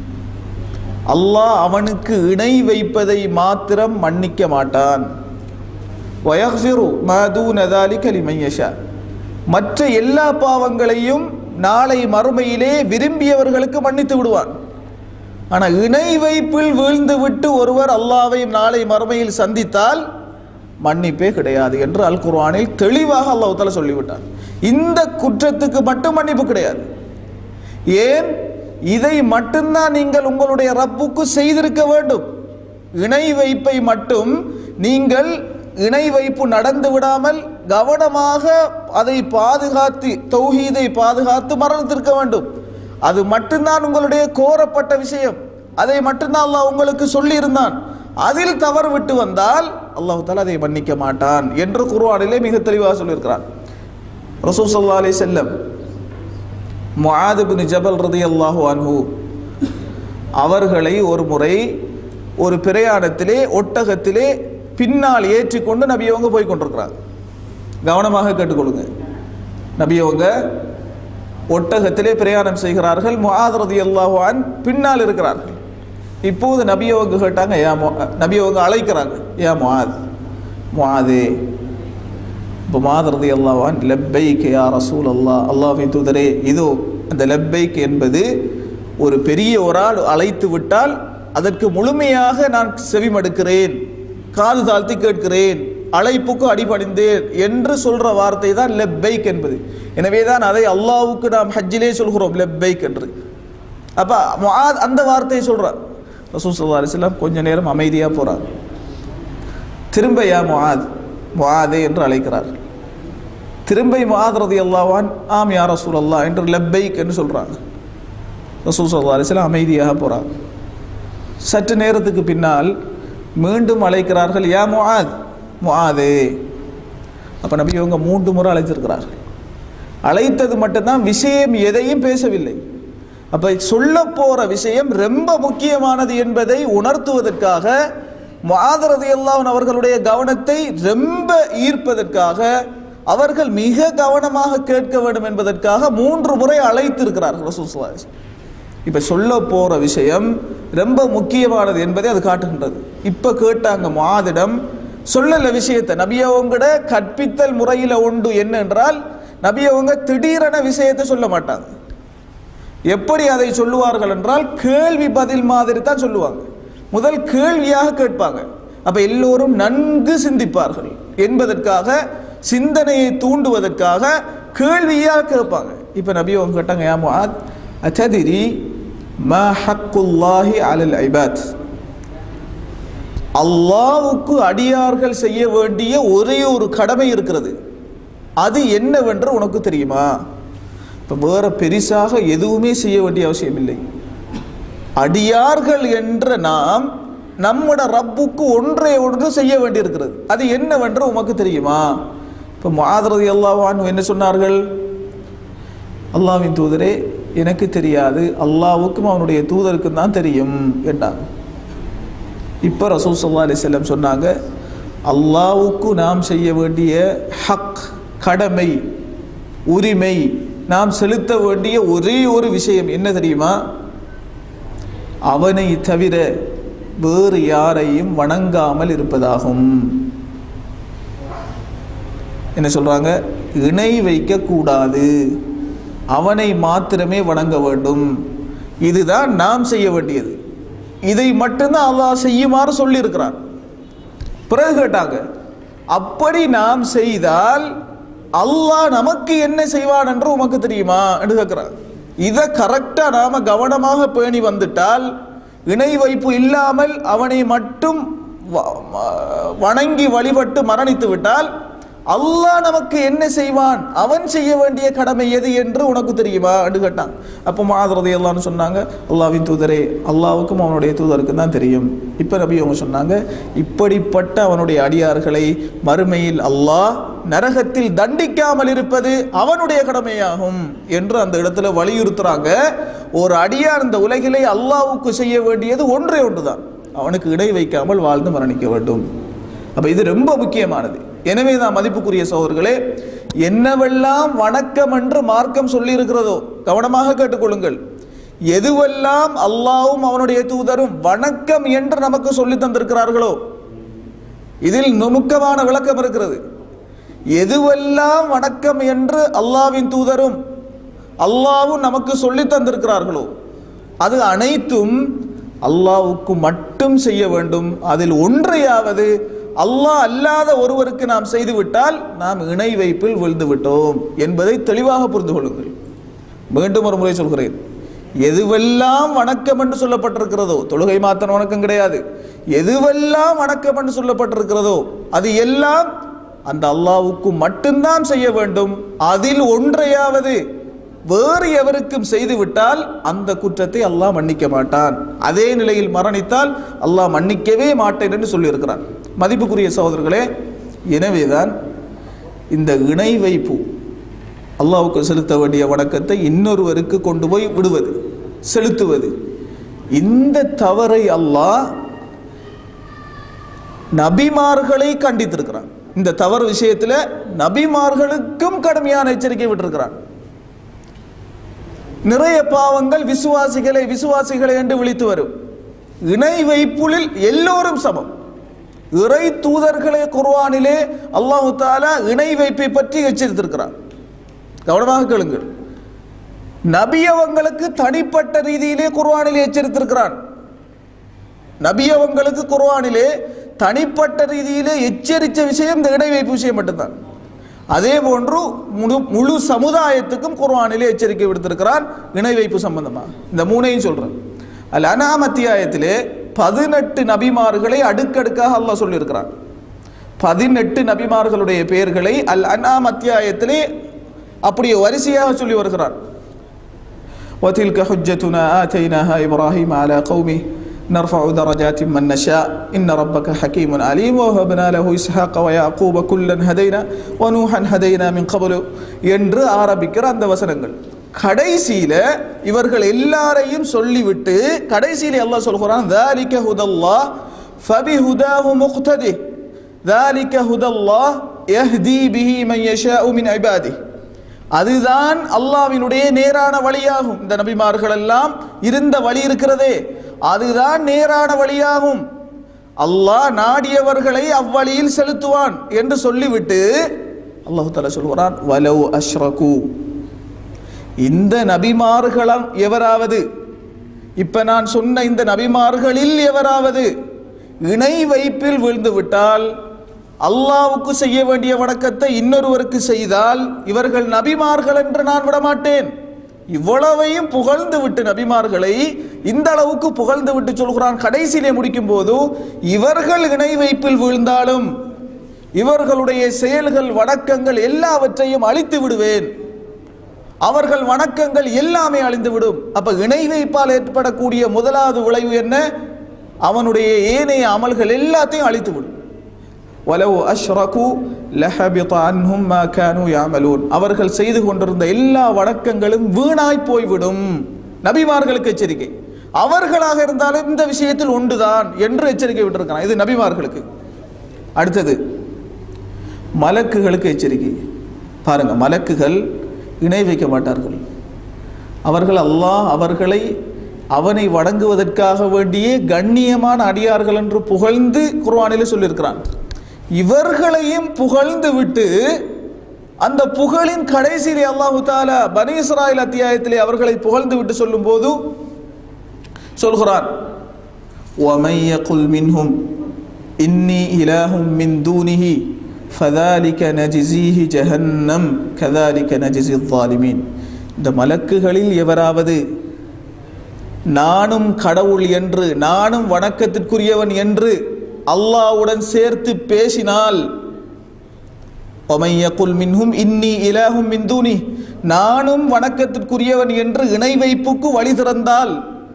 அல்லாஹ் அவனுக்கு இணை வைப்பதை மாத்திரம் மன்னிக்க மாட்டான். வயக்ஃபிரு மா தூன ذلك லிமன் யஷா, மற்ற எல்லா பாவங்களையும் நாளை மறுமையிலே விரும்பியவர்களுக்கு மன்னித்து விடுவான். ஆனால் இணை வைப்பில் வீழ்ந்து விட்டு ஒருவர் அல்லாஹ்வை நாளை மறுமையில் சந்தித்தால் மன்னிப்பே கிடையாது என்று அல் குர்ஆனில் தெளிவாக அல்லாஹ் தஆலா சொல்லிவிட்டார். இந்த குற்றத்துக்கு மட்டும் மன்னிப்பு கிடையாது. ஏன்? இதை மட்டும்தான் நீங்கள் உங்களுடைய ரப்புக்கு செய்திருக்க வேண்டும். இணை வைப்பை மட்டும் நீங்கள் இணை வைப்பு நடந்து விடாமல் கவனமாக அதை பாதுகாத்து, தௌஹீதை பாதுகாத்து மரணத்திருக்க வேண்டும். அது மட்டும்தான் உங்களுடைய கோரப்பட்ட விஷயம், அதை மட்டும்தான் அல்லாஹ் உங்களுக்கு சொல்லி இருந்தான். அதில் தவறு விட்டு வந்தால் அல்லாஹ் தஆலா அதை மன்னிக்க மாட்டான் என்று குர்ஆனிலே மிக தெளிவாக சொல்லியிருக்கிறான். ரசூல் ஸல்லல்லாஹு அலைஹி வஸல்லம் முஆத் இப்னு ஜபல் ரலியல்லாஹு அன்ஹு அவர்களை ஒரு முறை ஒரு பிரயாணத்திலே ஒட்டகத்திலே பின்னால் ஏற்றிக்கொண்டு நபி அவங்க போய் கொண்டிருக்கிறாங்க. கவனமாக கேட்டுக்கொள்ளுங்க. நபி அவங்க ஒட்டகத்திலே பிரயாணம் செய்கிறார்கள். முஆத் ரலியல்லாஹு அன்ஹு பின்னால் இருக்கிறார்கள். இப்போது நபி அவங்க கேட்டாங்க, நபி அவங்க அழைக்கிறாங்க, யா முஆத், முஆதே. இப்போ முஆத் ரலியல்லாஹு அன்ஹு லப்பைக் யா ரசூலல்லாஹ், அல்லாஹ்வின் தூதரே. இதோ அந்த லப்பைக் என்பது ஒரு பெரிய ஒரு ஆள் அழைத்து விட்டால் அதற்கு முழுமையாக நான் செவிமடுக்கிறேன், காது தாழ்த்தி கேட்கிறேன், அழைப்புக்கு அடிபணிந்தேன் என்று சொல்ற வார்த்தை தான் லப்பைக் என்பது. எனவே தான் அதை அல்லாஹ்வுக்கு நாம் ஹஜ்ஜிலே சொல்கிறோம் லப்பைக் என்று. அப்ப முஆத் அந்த வார்த்தையை சொல்றார். ரசூல் ஸல்லல்லாஹு அலைஹி வஸல்லம் கொஞ்ச நேரம் அமைதியா போறார். திரும்ப யா முஆத், முஆதே என்று அழைக்கிறார். திரும்ப முஆத் ரலியல்லாஹு அன்ஹு ஆம் யா ரசூலல்லாஹ் என்று லப்பைக் என்று சொல்றாங்க. ரசூல் ஸல்லல்லாஹு அலைஹி வஸல்லம் அமைதியாக போறார். சற்று நேரத்துக்கு பின்னால் மீண்டும் அழைக்கிறார்கள், யா முஆத், முஆதே. அப்ப நபி அவங்க 3 முறை அழைத்திருக்கிறார்கள். அழைத்தது மட்டும்தான், விஷயம் எதையும் பேசவில்லை. அப்ப சொல்ல போற விஷயம் ரொம்ப முக்கியமானது என்பதை உணர்த்துவதற்காக, முஆத் ரலியல்லாஹு அன்ஹு அவர்களுடைய கவனத்தை ரொம்ப ஈர்ப்பதற்காக, அவர்கள் மிக கவனமாக கேட்க வேண்டும் என்பதற்காக 3 முறை அழைத்திருக்கிறார்கள் ரசூல் ஸல்லல்லாஹு அலைஹி வஸல்லம். இப்ப சொல்ல போற விஷயம் ரொம்ப முக்கியமானது என்பதை அது காட்டுகின்றது. இப்போ கேட்டாங்க முஆதிடம் சொல்லல விஷயத்தை. நபி அவங்கட கற்பித்தல் முறையில் உண்டு என்னென்றால் நபி அவங்க திடீரென விஷயத்தை சொல்ல மாட்டாங்க. எப்படி அதை சொல்லுவார்கள் என்றால் கேள்வி பதில் மாதிரி தான் சொல்லுவாங்க. முதல் கேள்வியாக கேட்பாங்க. அப்ப எல்லோரும் நன்கு சிந்திப்பார்கள் என்பதற்காக, சிந்தனையை தூண்டுவதற்காக கேள்வியாக கேட்பாங்க. இப்ப நபி அவங்க கேட்டாங்க, யா முஆத் அத்ததிரி மா ஹக்குல்லாஹி அலல் இபாத், அல்லாஹ்வுக்கு அடியார்கள் செய்ய வேண்டிய ஒரே ஒரு கடமை இருக்கிறது, அது என்னவென்று உனக்கு தெரியுமா? இப்போ வேற பெரிசாக எதுவுமே செய்ய வேண்டிய அவசியம் இல்லை. அடியார்கள் என்ற நாம் நம்முடைய ரப்புக்கு ஒன்றே ஒன்று செய்ய வேண்டியிருக்கிறது, அது என்னவென்று உமக்கு தெரியுமா? இப்போ முஆத் ரலியல்லாஹு அன்ஹு என்ன சொன்னார்கள்? அல்லாஹ்வின் தூதரே, எனக்கு தெரியாது, அல்லாஹ்வுக்கும் அவனுடைய தூதருக்கும் தான் தெரியும் என்றாங்க. இப்போ ரசூல் ஸல்லல்லாஹு அலைஹி வஸல்லம் சொன்னாங்க, அல்லாஹ்வுக்கு நாம் செய்ய வேண்டிய ஹக், கடமை, உரிமை, நாம் செலுத்த வேண்டிய ஒரே ஒரு விஷயம் என்ன தெரியுமா? அவனை தவிர வேறு யாரையும் வணங்காமல் இருப்பதாகும். என்ன சொல்றாங்க? இணை வைக்க கூடாது, அவனை மாத்திரமே வணங்க வேண்டும். இதுதான் நாம் செய்ய வேண்டியது. இதை மட்டும்தான் அல்லாஹ் செய்யுமாறு சொல்லி இருக்கிறான். பிறகு கேட்டாங்க, அப்படி நாம் செய்தால் அல்லாஹ் நமக்கு என்ன செய்வான் என்று உமக்கு தெரியுமா என்று கேட்கிறான். இதை கரெக்டா நாம கவனமாக பேணி வந்துட்டால், இணை வைப்பு இல்லாமல் அவனை மட்டும் வணங்கி வழிபட்டு மரணித்து விட்டால் அல்லாஹ் நமக்கு என்ன செய்வான், அவன் செய்ய வேண்டிய கடமை எது என்று உனக்கு தெரியுமா என்று கேட்டான். அப்போ முஆத் ரலியல்லாஹு அன்ஹு சொன்னாங்க, அல்லாஹ்வின் தூதரே, அல்லாஹ்வுக்கும் அவனுடைய தூதருக்கும் தான் தெரியும். இப்போ நபி அவங்க சொன்னாங்க, இப்படிப்பட்ட அவனுடைய அடியார்களை மறுமையில் அல்லாஹ் நரகத்தில் தண்டிக்காமல் இருப்பது அவனுடைய கடமையாகும் என்று அந்த இடத்துல வலியுறுத்துறாங்க. ஒரு அடியார் இந்த உலகிலே அல்லாஹ்வுக்கு செய்ய வேண்டியது ஒன்றே ஒன்றுதான், அவனுக்கு இடை வைக்காமல் வாழ்ந்து மரணிக்க வேண்டும். அப்ப இது ரொம்ப முக்கியமானது. எனவே தான் மதிப்புக்குரிய சகோதரர்களே, என்னவெல்லாம் வணக்கம் என்று மார்க்கம் சொல்லி இருக்கிறதோ கவனமாக கேட்டுக்கொள்ளுங்கள். எதுவெல்லாம் அல்லாஹ்வும் அவனுடைய தூதரும் வணக்கம் என்று நமக்கு சொல்லி தந்திருக்கிறார்களோ, இதில் நுணுக்கமான விளக்கம் இருக்கிறது. எதுவெல்லாம் வணக்கம் என்று அல்லாஹ்வின் தூதரும் அல்லாஹ்வும் நமக்கு சொல்லி தந்திருக்கிறார்களோ அது அனைத்தும் அல்லாஹ்வுக்கு மட்டும் செய்ய வேண்டும். அதில் ஒன்றையாவது அல்லாஹ் அல்லாத ஒருவருக்கு நாம் செய்துவிட்டால் நாம் இணை வைப்பில் விழுந்து விட்டோம் என்பதை தெளிவாக புரிந்து கொள்ளுங்கள். மீண்டும் ஒரு முறை சொல்கிறேன், எதுவெல்லாம் வணக்கம் என்று சொல்லப்பட்டிருக்கிறதோ, தொழுகை மாத்திரம் வணக்கம் கிடையாது, எதுவெல்லாம் வணக்கம் என்று சொல்லப்பட்டிருக்கிறதோ அது எல்லாம் அந்த அல்லாஹ்வுக்கு மட்டும்தான் செய்ய வேண்டும். அதில் ஒன்றையாவது வேறு எவருக்கும் செய்துவிட்டால் அந்த குற்றத்தை அல்லாஹ் மன்னிக்க மாட்டான். அதே நிலையில் மரணித்தால் அல்லாஹ் மன்னிக்கவே மாட்டேன் என்று சொல்லியிருக்கிறான். மதிப்புக்குரிய சகோதரர்களே, எனவேதான் இந்த இணை வைப்பு, அல்லாஹ்வுக்கு செலுத்த வேண்டிய வணக்கத்தை இன்னொருவருக்கு கொண்டு போய் விடுவது, செலுத்துவது, இந்த தவறை அல்லாஹ் நபிமார்களை கண்டித்திருக்கிறான். இந்த தவறு விஷயத்தில் நபிமார்களுக்கும் கடுமையான எச்சரிக்கை விட்டிருக்கிறான். நிறைய பாவங்கள் விசுவாசிகளை என்று விழித்து வரும். இணை வைப்புலில் எல்லோரும் சமம். இறை தூதர்களே குர்ஆனிலே அல்லாஹ் தஆலா இணை வைப்பை பற்றி எச்சரித்திருக்கிறார். கவனமாக கேளுங்கள். நபி அவங்களுக்கு தனிப்பட்ட ரீதியிலே குர்ஆனிலே எச்சரித்திருக்கிறான். நபி அவங்களுக்கு குர்ஆனிலே தனிப்பட்ட ரீதியிலே எச்சரித்த விஷயம் இந்த இணை வைப்பு விஷயம் மட்டும்தான். அதே போன்று முழு சமுதாயத்துக்கும் குர்ஆனிலே எச்சரிக்கை விடுத்திருக்கிறான் இணை வைப்பு சம்பந்தமா. இந்த மூணையும் சொல்றேன். அல் அன்ஆம் அத்தியாயத்திலே 18 நபிமார்களை அடுக்கடுக்காக அல்லாஹ் சொல்லியிருக்கிறான். 18 நபிமார்களுடைய பெயர்களை அல் அன்ஆம் அத்தியாயத்திலே அப்படியே வரிசையாக சொல்லி வருகிறான். وَتِلْكَ حُجَّتُنَا آتَيْنَاهَا إِبْرَاهِيمَ عَلَى قَوْمِهِ نَرْفَعُ دَرَجَاتٍ مَنْ نَشَاءُ إِنَّ رَبَّكَ حَكِيمٌ عَلِيمٌ وَوَهَبْنَا لَهُ إِسْحَاقَ وَيَعْقُوبَ كُلًّا هَدَيْنَا وَنُوحًا هَدَيْنَا مِنْ قَبْلُ என்று ஆரம்பிக்கிற அந்த வசனங்கள் கடைசியில இவர்கள் எல்லாரையும் சொல்லிவிட்டு கடைசியில அல்லாஹ் சொல்கிறான், ذَلِكَ هُدَى اللَّهِ فَبِهُدَاهُ مُقْتَدِهِ ذَلِكَ هُدَى اللَّهِ يَهْدِي بِهِ مَنْ يَشَاءُ مِنْ عِبَادِهِ. அதுதான் அல்லாஹ்வினுடைய நேரான வழியாகும். இந்த நபிமார்கள் எல்லாம் இருந்த வழி இருக்கிறதே, அதுதான் நேரான வழியாகும், அல்லாஹ் நாடியவர்களை அவ்வழியில் செலுத்துவான் என்று சொல்லிவிட்டு அல்லாஹ் தஆலா சொல்கிறான், வலவ் அஷ்ரகு, இந்த நபிமார்களும் எவராவது, இப்ப நான் சொன்ன இந்த நபிமார்களில் எவராவது இணை வைப்பில் விழுந்து விட்டால், அல்லாஹ்வுக்கு செய்ய வேண்டிய வணக்கத்தை இன்னொருவருக்கு செய்தால், இவர்கள் நபிமார்கள் என்று நான் விடமாட்டேன். இவ்வளவையும் புகழ்ந்து விட்டு நபிமார்களை இந்த அளவுக்கு புகழ்ந்து விட்டு சொல்கிறான். கடைசியிலே முடிக்கும் போது, இவர்கள் இணை வைப்பில் வீழ்ந்தாலும் இவர்களுடைய செயல்கள் வணக்கங்கள் எல்லாவற்றையும் அழித்து விடுவேன், அவர்கள் வணக்கங்கள் எல்லாமே அழிந்துவிடும். அப்ப இணை வைப்பால் ஏற்படக்கூடிய முதலாவது விளைவு என்ன? அவனுடைய ஏனைய அமல்கள் எல்லாத்தையும் அழித்துவிடும். வலவ் அஷ்ரகு லஹபித அன்ஹும் மா கானூ யஅமலூன், அவர்கள் செய்து கொண்டிருந்த எல்லா வணக்கங்களும் வீணாய் போய்விடும். நபிமார்களுக்கு எச்சரிக்கை. அவர்களாக இருந்தாலும் இந்த விஷயத்தில் ஒன்றுதான் என்று எச்சரிக்கை விட்டிருக்கிறான். இது நபிமார்களுக்கு. அடுத்தது மலக்குகளுக்கு எச்சரிக்கை. பாருங்க, மலக்குகள் இணை வைக்க மாட்டார்கள். அவர்கள் அல்லாஹ் அவர்களை அவனை வணங்குவதற்காக வேண்டிய கண்ணியமான அடியார்கள் என்று புகழ்ந்து குர்ஆனிலே சொல்லியிருக்கிறான். இவர்களையும் புகழ்ந்து விட்டு அந்த புகழின் கடைசியிலே அல்லாஹ் தஆலா பனி இஸ்ராயீல் அத்தியாயத்திலே அவர்களை புகழ்ந்து விட்டு சொல்லும் போது சொல்கிறான், وَمَن يَقُلْ مِنْهُمْ إِنِّي إِلَٰهٌ مِّن دُونِهِ فَذَلِكَ نَجْزِيهِ جَهَنَّمَ كَذَلِكَ نَجْزِي الظَّالِمِينَ. இந்த மலக்குகளில் எவராவது நானும் கடவுள் என்று, நானும் வணக்கத்திற்குரியவன் என்று அல்லாஹ்வுடன் சேர்த்து பேசினால், وَمَن يَقُلْ مِنْهُمْ إِنِّي إِلَٰهٌ مِّن دُونِهِ, நானும் வணக்கத்திற்குரியவன் என்று இணை வைப்புக்கு வழி திறந்தால்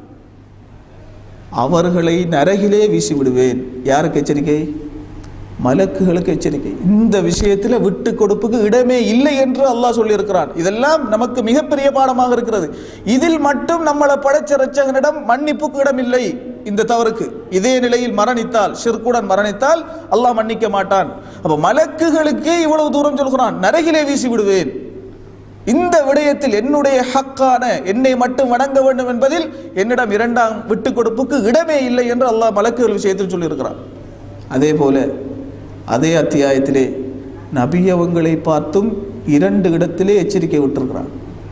அவர்களை நரகிலே வீசிவிடுவேன். யாருக்கு எச்சரிக்கை? மலக்குகளுக்கு எச்சரிக்கை. இந்த விஷயத்தில் விட்டு கொடுப்புக்கு இடமே இல்லை என்று அல்லாஹ் சொல்லியிருக்கிறான். இதெல்லாம் நமக்கு மிகப்பெரிய பாடமாக இருக்கிறது. இதில் மட்டும் நம்மளை படைச்ச இரட்சகனிடம் மன்னிப்புக்கு இடம் இல்லை. இந்த தவறுக்கு இதே நிலையில் மரணித்தால், ஷிர்குடன் மரணித்தால் அல்லாஹ் மன்னிக்க மாட்டான். அப்ப மலக்குகளுக்கே இவ்வளவு தூரம் சொல்கிறான், நரகிலே வீசி விடுவேன். இந்த விடயத்தில் என்னுடைய ஹக்கான என்னை மட்டும் வணங்க வேண்டும் என்பதில் என்னிடம் இரண்டாம் விட்டு கொடுப்புக்கு இடமே இல்லை என்று அல்லாஹ் மலக்குகள் விஷயத்தில் சொல்லியிருக்கிறான். அதே போல அதே அத்தியாயத்திலே நபி அவங்களை பார்த்தும் இரண்டு இடத்திலே எச்சரிக்கை விட்டிருக்கிறான்.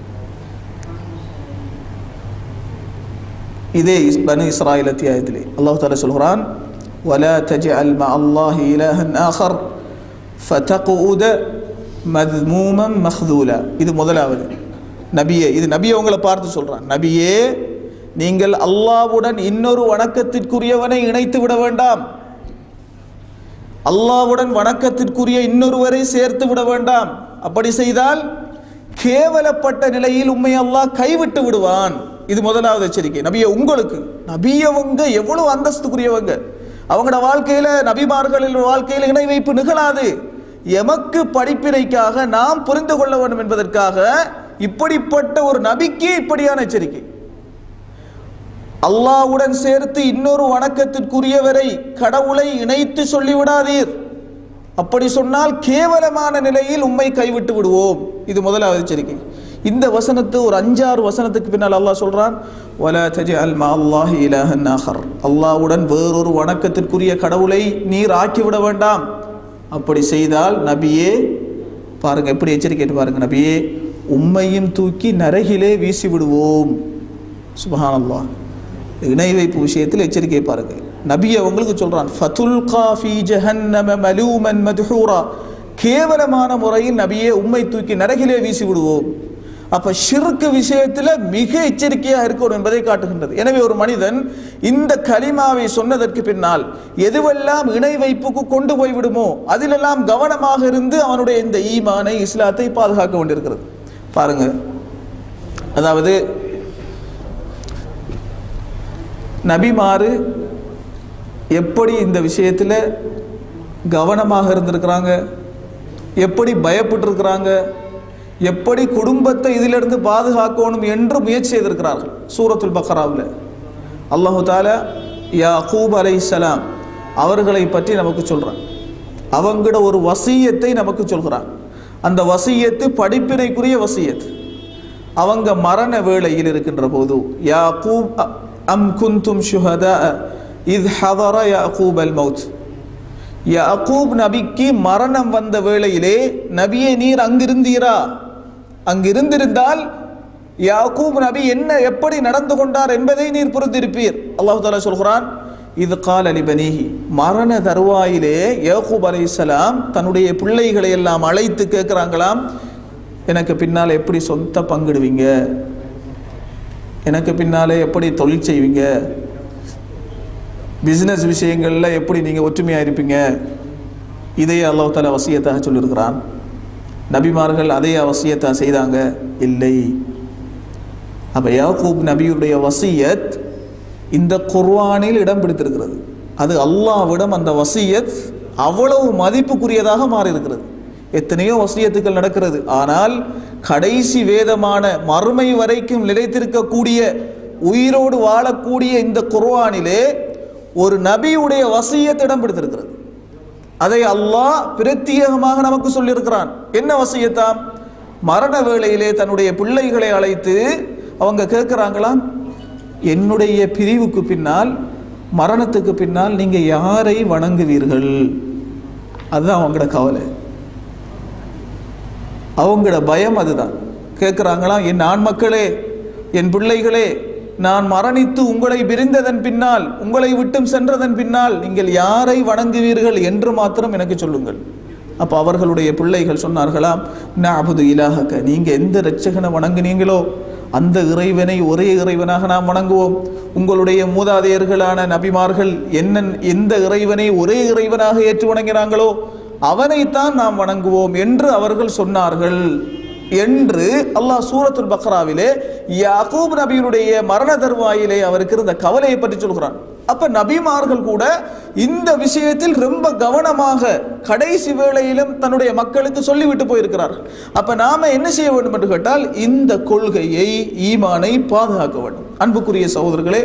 இதே பனி இஸ்ராயீல் அத்தியாயத்திலே அல்லாஹ் தஆலா சொல்கிறான், وَلَا تَجْعَلْ مَعَ اللَّهِ إِلَٰهًا آخَرَ فَتَقْعُدَ مَذْمُومًا مَخْذُولًا. இது முதலாவது. நபியே, இது நபி அவங்களை பார்த்து சொல்றான், நபியே நீங்கள் அல்லாஹ்வுடன் இன்னொரு வணக்கத்திற்குரியவனை இணைத்து விட வேண்டாம், அல்லாஹ்வுடன் வணக்கத்திற்குரிய இன்னொருவரை சேர்த்து விட வேண்டாம். அப்படி செய்தால் கேவலப்பட்ட நிலையில் உம்மை அல்லாஹ் கைவிட்டு விடுவான். இது முதலாவது எச்சரிக்கை. நபியே உங்களுக்கு, நபியவங்க எவ்வளவு அந்தஸ்துக்குரியவங்க, அவங்களோட வாழ்க்கையில நபிமார்களின் வாழ்க்கையில் இணை வைப்பு நிகழாது. எமக்கு படிப்பினைக்காக நாம் புரிந்து கொள்ள வேண்டும் என்பதற்காக இப்படிப்பட்ட ஒரு நபிக்கு இப்படியான எச்சரிக்கை. அல்லாஹ்வுடன் சேர்த்து இன்னொரு வணக்கத்திற்குரியவரை, கடவுளை இணைத்து சொல்லிவிடாதீர். அப்படி சொன்னால் கேவலமான நிலையில் உம்மை கைவிட்டு விடுவோம். இது முதலாவது எச்சரிக்கை. இந்த வசனத்தை ஒரு 5-6 வசனத்துக்கு பின்னால் அல்லாஹ் சொல்றான், وَلَا تَجْعَلْ مَعَ اللَّهِ إِلَٰهًا آخَرَ, அல்லாஹ்வுடன் வேறொரு வணக்கத்திற்குரிய கடவுளை நீர் ஆக்கிவிட வேண்டாம். அப்படி செய்தால் நபியே, பாருங்க எப்படி எச்சரிக்கை பாருங்க, நபியே உம்மையும் தூக்கி நரகிலே வீசி விடுவோம். சுப்ஹானல்லாஹ். இணை வைப்பு விஷயத்தில் எச்சரிக்கை பாருங்க. நபி அவங்களுக்கு சொல்றான், ஃபதுல்கா ஃபீ ஜஹன்னம மலூமன் மத்ஹூரா, கேவலமான முறையில் நபியே உம்மை தூக்கி நரகிலே வீசி விடுவோம். அப்ப ஷிர்க் விஷயத்தில் மிக எச்சரிக்கையாக இருக்கணும் என்பதை காட்டுகின்றது. எனவே ஒரு மனிதன் இந்த கலிமாவை சொன்னதற்கு பின்னால் எதுவெல்லாம் இணை வைப்புக்கு கொண்டு போய்விடுமோ அதிலெல்லாம் கவனமாக இருந்து அவனுடைய இந்த ஈமானை, இஸ்லாத்தை பாதுகாக்க வேண்டியிருக்கிறது. பாருங்க, அதாவது நபிமாரு எப்படி இந்த விஷயத்தில் கவனமாக இருந்திருக்கிறாங்க, எப்படி பயப்பட்டிருக்கிறாங்க, எப்படி குடும்பத்தை இதிலிருந்து பாதுகாக்கணும் என்று முயற்சி செய்திருக்கிறார்கள். சூரத்துல் பக்ராவில் அல்லாஹு தஆலா யாக்கூப் அலைஹிஸ்ஸலாம் அவர்களை பற்றி நமக்கு சொல்கிறான். அவங்களோட ஒரு வசியத்தை நமக்கு சொல்கிறான். அந்த வசியத்து படிப்பினைக்குரிய வசியத். அவங்க மரண வேளையில் இருக்கின்ற போது யாக்கூப் அம் குந்தும் ஷுஹதா இத் ஹதர யாக்கூப் அல் மௌத். யாக்கூப் நபிக்கு மரணம் வந்த வேளையிலே நபியே நீர் அங்கிருந்தீரா? அங்கிருந்திருந்தால் யாக்கூப் நபி எப்படி நடந்து கொண்டார் என்பதை நீர் புரிந்திருப்பீர். அல்லாஹ் தஆலா சொல்கிறான், இது கால லிபனிஹி, மரண தருவாயிலே யாக்கூப் அலைஹிஸ்ஸலாம் தன்னுடைய பிள்ளைகளை எல்லாம் அழைத்து கேட்குறாங்களாம், எனக்கு பின்னால் எப்படி சொந்த பங்கிடுவீங்க, எனக்கு பின்னாலே எப்படி தொழில் செய்வீங்க, பிஸ்னஸ் விஷயங்களில் எப்படி நீங்கள் ஒற்றுமையாக இருப்பீங்க. இதையே அல்லாஹ் தஆலா வசியத்தாக சொல்லியிருக்கிறான். நபிமார்கள் அதே வசியத்தாக செய்தாங்க? இல்லை. அப்போ யாக்கூப் நபியுடைய வசியத் இந்த குர்ஆனில் இடம் பிடித்திருக்கிறது. அது அல்லாஹ்விடம் அந்த வசியத் அவ்வளவு மதிப்புக்குரியதாக மாறி இருக்கிறது. எத்தனையோ வசியத்துக்கள் நடக்கிறது, ஆனால் கடைசி வேதமான மறுமை வரைக்கும் நிலைத்திருக்கக்கூடிய உயிரோடு வாழக்கூடிய இந்த குர்ஆனிலே ஒரு நபியுடைய வசியத் இடம் பிடித்திருக்கிறது. அதை அல்லாஹ் பிரத்யேகமாக நமக்கு சொல்லியிருக்கிறான். என்ன வசியத்தாம்? மரண வேளையிலே தன்னுடைய பிள்ளைகளை அழைத்து அவங்க கேட்குறாங்களாம், என்னுடைய பிரிவுக்கு பின்னால், மரணத்துக்கு பின்னால் நீங்கள் யாரை வணங்குவீர்கள்? அதுதான் அவங்களோட கவலை, அவங்களோட பயம் அதுதான். கேட்குறாங்களாம், என் ஆண் மக்களே, என் பிள்ளைகளே, நான் மரணித்து உங்களை பிரிந்ததன் பின்னால், உங்களை விட்டும் சென்றதன் பின்னால் நீங்கள் யாரை வணங்குவீர்கள் என்று மாத்திரம் எனக்கு சொல்லுங்கள். அப்போ அவர்களுடைய பிள்ளைகள் சொன்னார்களாம், நஅபுது இலாஹக, நீங்கள் எந்த இரட்சகனை வணங்குனீங்களோ அந்த இறைவனை ஒரே இறைவனாக நாம் வணங்குவோம். உங்களுடைய மூதாதையர்களான நபிமார்கள் எந்த இறைவனை ஒரே இறைவனாக ஏற்று வணங்கினாங்களோ அவனைத்தான் நாம் வணங்குவோம் என்று அவர்கள் சொன்னார்கள் என்று அல்லாஹ் சூரத்துல் பக்ராவிலே யாக்கூப் நபியினுடைய மரண தருவாயிலே அவருக்கு இருந்த கவலையை பற்றி சொல்கிறான். அப்ப நபிமார்கள் கூட இந்த விஷயத்தில் ரொம்ப கவனமாக கடைசி வேளையிலும் தன்னுடைய மக்களுக்கு சொல்லிவிட்டு போயிருக்கிறார்கள். அப்ப நாம என்ன செய்ய வேண்டும் என்று கேட்டால், இந்த கொள்கையை, ஈமானை பாதுகாக்க வேண்டும். அன்புக்குரிய சகோதரர்களே,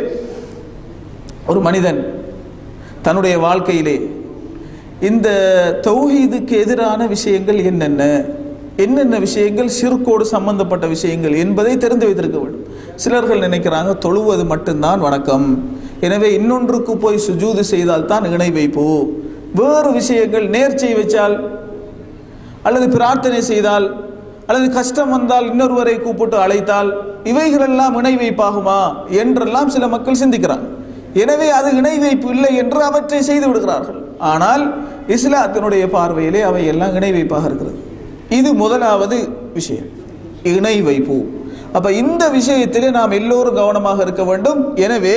ஒரு மனிதன் தன்னுடைய வாழ்க்கையிலே இந்த தௌஹீதுக்கு எதிரான விஷயங்கள் என்னென்ன விஷயங்கள், ஷிர்கோடு சம்பந்தப்பட்ட விஷயங்கள் என்பதை தெரிந்து வைத்திருக்க வேண்டும். சிலர்கள் நினைக்கிறாங்க தொழுவது மட்டும்தான் வணக்கம், எனவே இன்னொன்றுக்கு போய் சுஜூது செய்தால் தான் இணை வைப்பு, வேறு விஷயங்கள் நேர்ச்சை வச்சால் அல்லது பிரார்த்தனை செய்தால் அல்லது கஷ்டம் வந்தால் இன்னொருவரை கூப்பிட்டு அழைத்தால் இவைகளெல்லாம் இணை வைப்பாகுமா என்றெல்லாம் சில மக்கள் சிந்திக்கிறாங்க. எனவே அது இணை வைப்பு இல்லை என்று அவற்றை செய்து விடுகிறார்கள். ஆனால் இஸ்லாத்தினுடைய பார்வையிலே அவை எல்லாம் இணை வைப்பாக இருக்கிறது. இது முதலாவது விஷயம், இணை வைப்பு. அப்ப இந்த விஷயத்திலே நாம் எல்லோரும் கவனமாக இருக்க வேண்டும். எனவே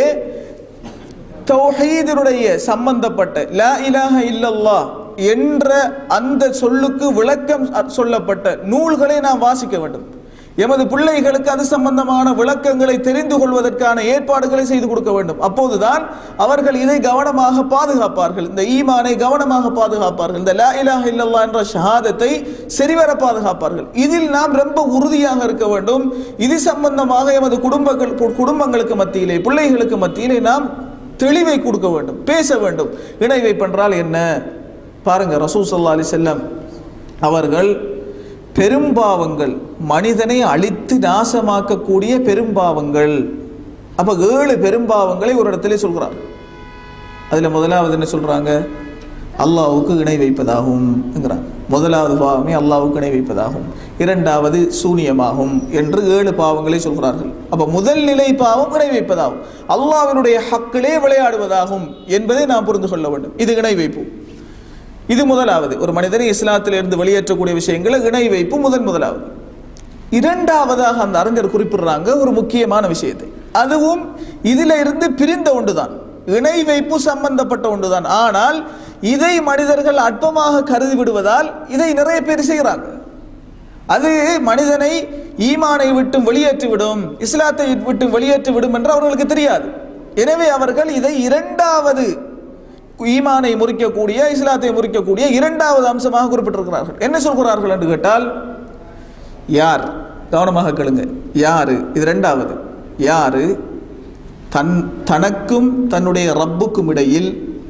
தௌஹீதினுடைய சம்பந்தப்பட்ட லா இலாஹ இல்லல்லாஹ் என்ற அந்த சொல்லுக்கு விளக்கம் சொல்லப்பட்ட நூல்களை நாம் வாசிக்க வேண்டும். எமது பிள்ளைகளுக்கு அது சம்பந்தமான விளக்கங்களை தெரிந்து கொள்வதற்கான ஏற்பாடுகளை செய்து கொடுக்க வேண்டும். அப்போதுதான் அவர்கள் இதை கவனமாக பாதுகாப்பார்கள், இந்த ஈமானை கவனமாக பாதுகாப்பார்கள், இந்த லா இலாஹ இல்லல்லாஹ் என்ற ஷஹாதத்தை சரிவர பாதுகாப்பார்கள். இதில் நாம் ரொம்ப உறுதியாக இருக்க வேண்டும். இது சம்பந்தமாக எமது குடும்பங்களுக்கு மத்தியிலே, பிள்ளைகளுக்கு மத்தியிலே நாம் தெளிவை கொடுக்க வேண்டும், பேச வேண்டும். இணை வைப்பென்றால் என்ன பாருங்க. ரசூல் ஸல்லல்லாஹு அலைஹி வஸல்லம் அவர்கள் பெரும்பாவங்கள், மனிதனை அழித்து நாசமாக்கக்கூடிய பெரும்பாவங்கள், அப்ப 7 பெரும்பாவங்களை ஒரு இடத்திலே சொல்கிறார். அதுல முதலாவது என்ன சொல்றாங்க? அல்லாஹ்வுக்கு இணை வைப்பதாகும் என்கிறார். முதலாவது பாவமே அல்லாஹ்வுக்கு இணை வைப்பதாகும், இரண்டாவது சூனியமாகும் என்று 7 பாவங்களை சொல்கிறார்கள். அப்ப முதல் நிலை பாவம் இணை வைப்பதாகும், அல்லாஹ்வினுடைய ஹக்கிலே விளையாடுவதாகும் என்பதை நாம் புரிந்து கொள்ள வேண்டும். இது இணை வைப்பு. இது முதலாவது, ஒரு மனிதனை இஸ்லாத்திலிருந்து வெளியேற்றக்கூடிய விஷயங்களை இணை வைப்பு முதலாவது. இரண்டாவதாக அந்த அறிஞர் குறிப்பிடுறாங்க ஒரு முக்கியமான விஷயத்தை, அதுவும் இதில இருந்து பிரிந்த ஒன்றுதான், இணை வைப்பு சம்பந்தப்பட்ட ஒன்றுதான். ஆனால் இதை மனிதர்கள் அற்பமாக கருதி விடுவதால் இதை நிறைய பேர் செய்கிறாங்க. அது மனிதனை ஈமானை விட்டு வெளியேற்றிவிடும், இஸ்லாத்தை விட்டு வெளியேற்றிவிடும் என்று அவர்களுக்கு தெரியாது. எனவே அவர்கள் இதை இரண்டாவது, ஈமானை முறிக்கக்கூடிய, இஸ்லாத்தை முறிக்கக்கூடிய இரண்டாவது அம்சமாக குறிப்பிட்டிருக்கிறார்கள். என்ன சொல்கிறார்கள் என்று கேட்டால், யார், கவனமாக கேளுங்க, யாரு, இது இரண்டாவது, யாரு தனக்கும் தன்னுடைய ரப்புக்கும் இடையில்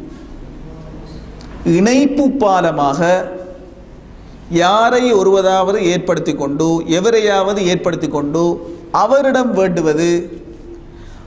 இணைப்பு பாலமாக யாரை ஒருவதாவது ஏற்படுத்தி கொண்டு, எவரையாவது ஏற்படுத்தி கொண்டு அவரிடம் வேண்டுவது,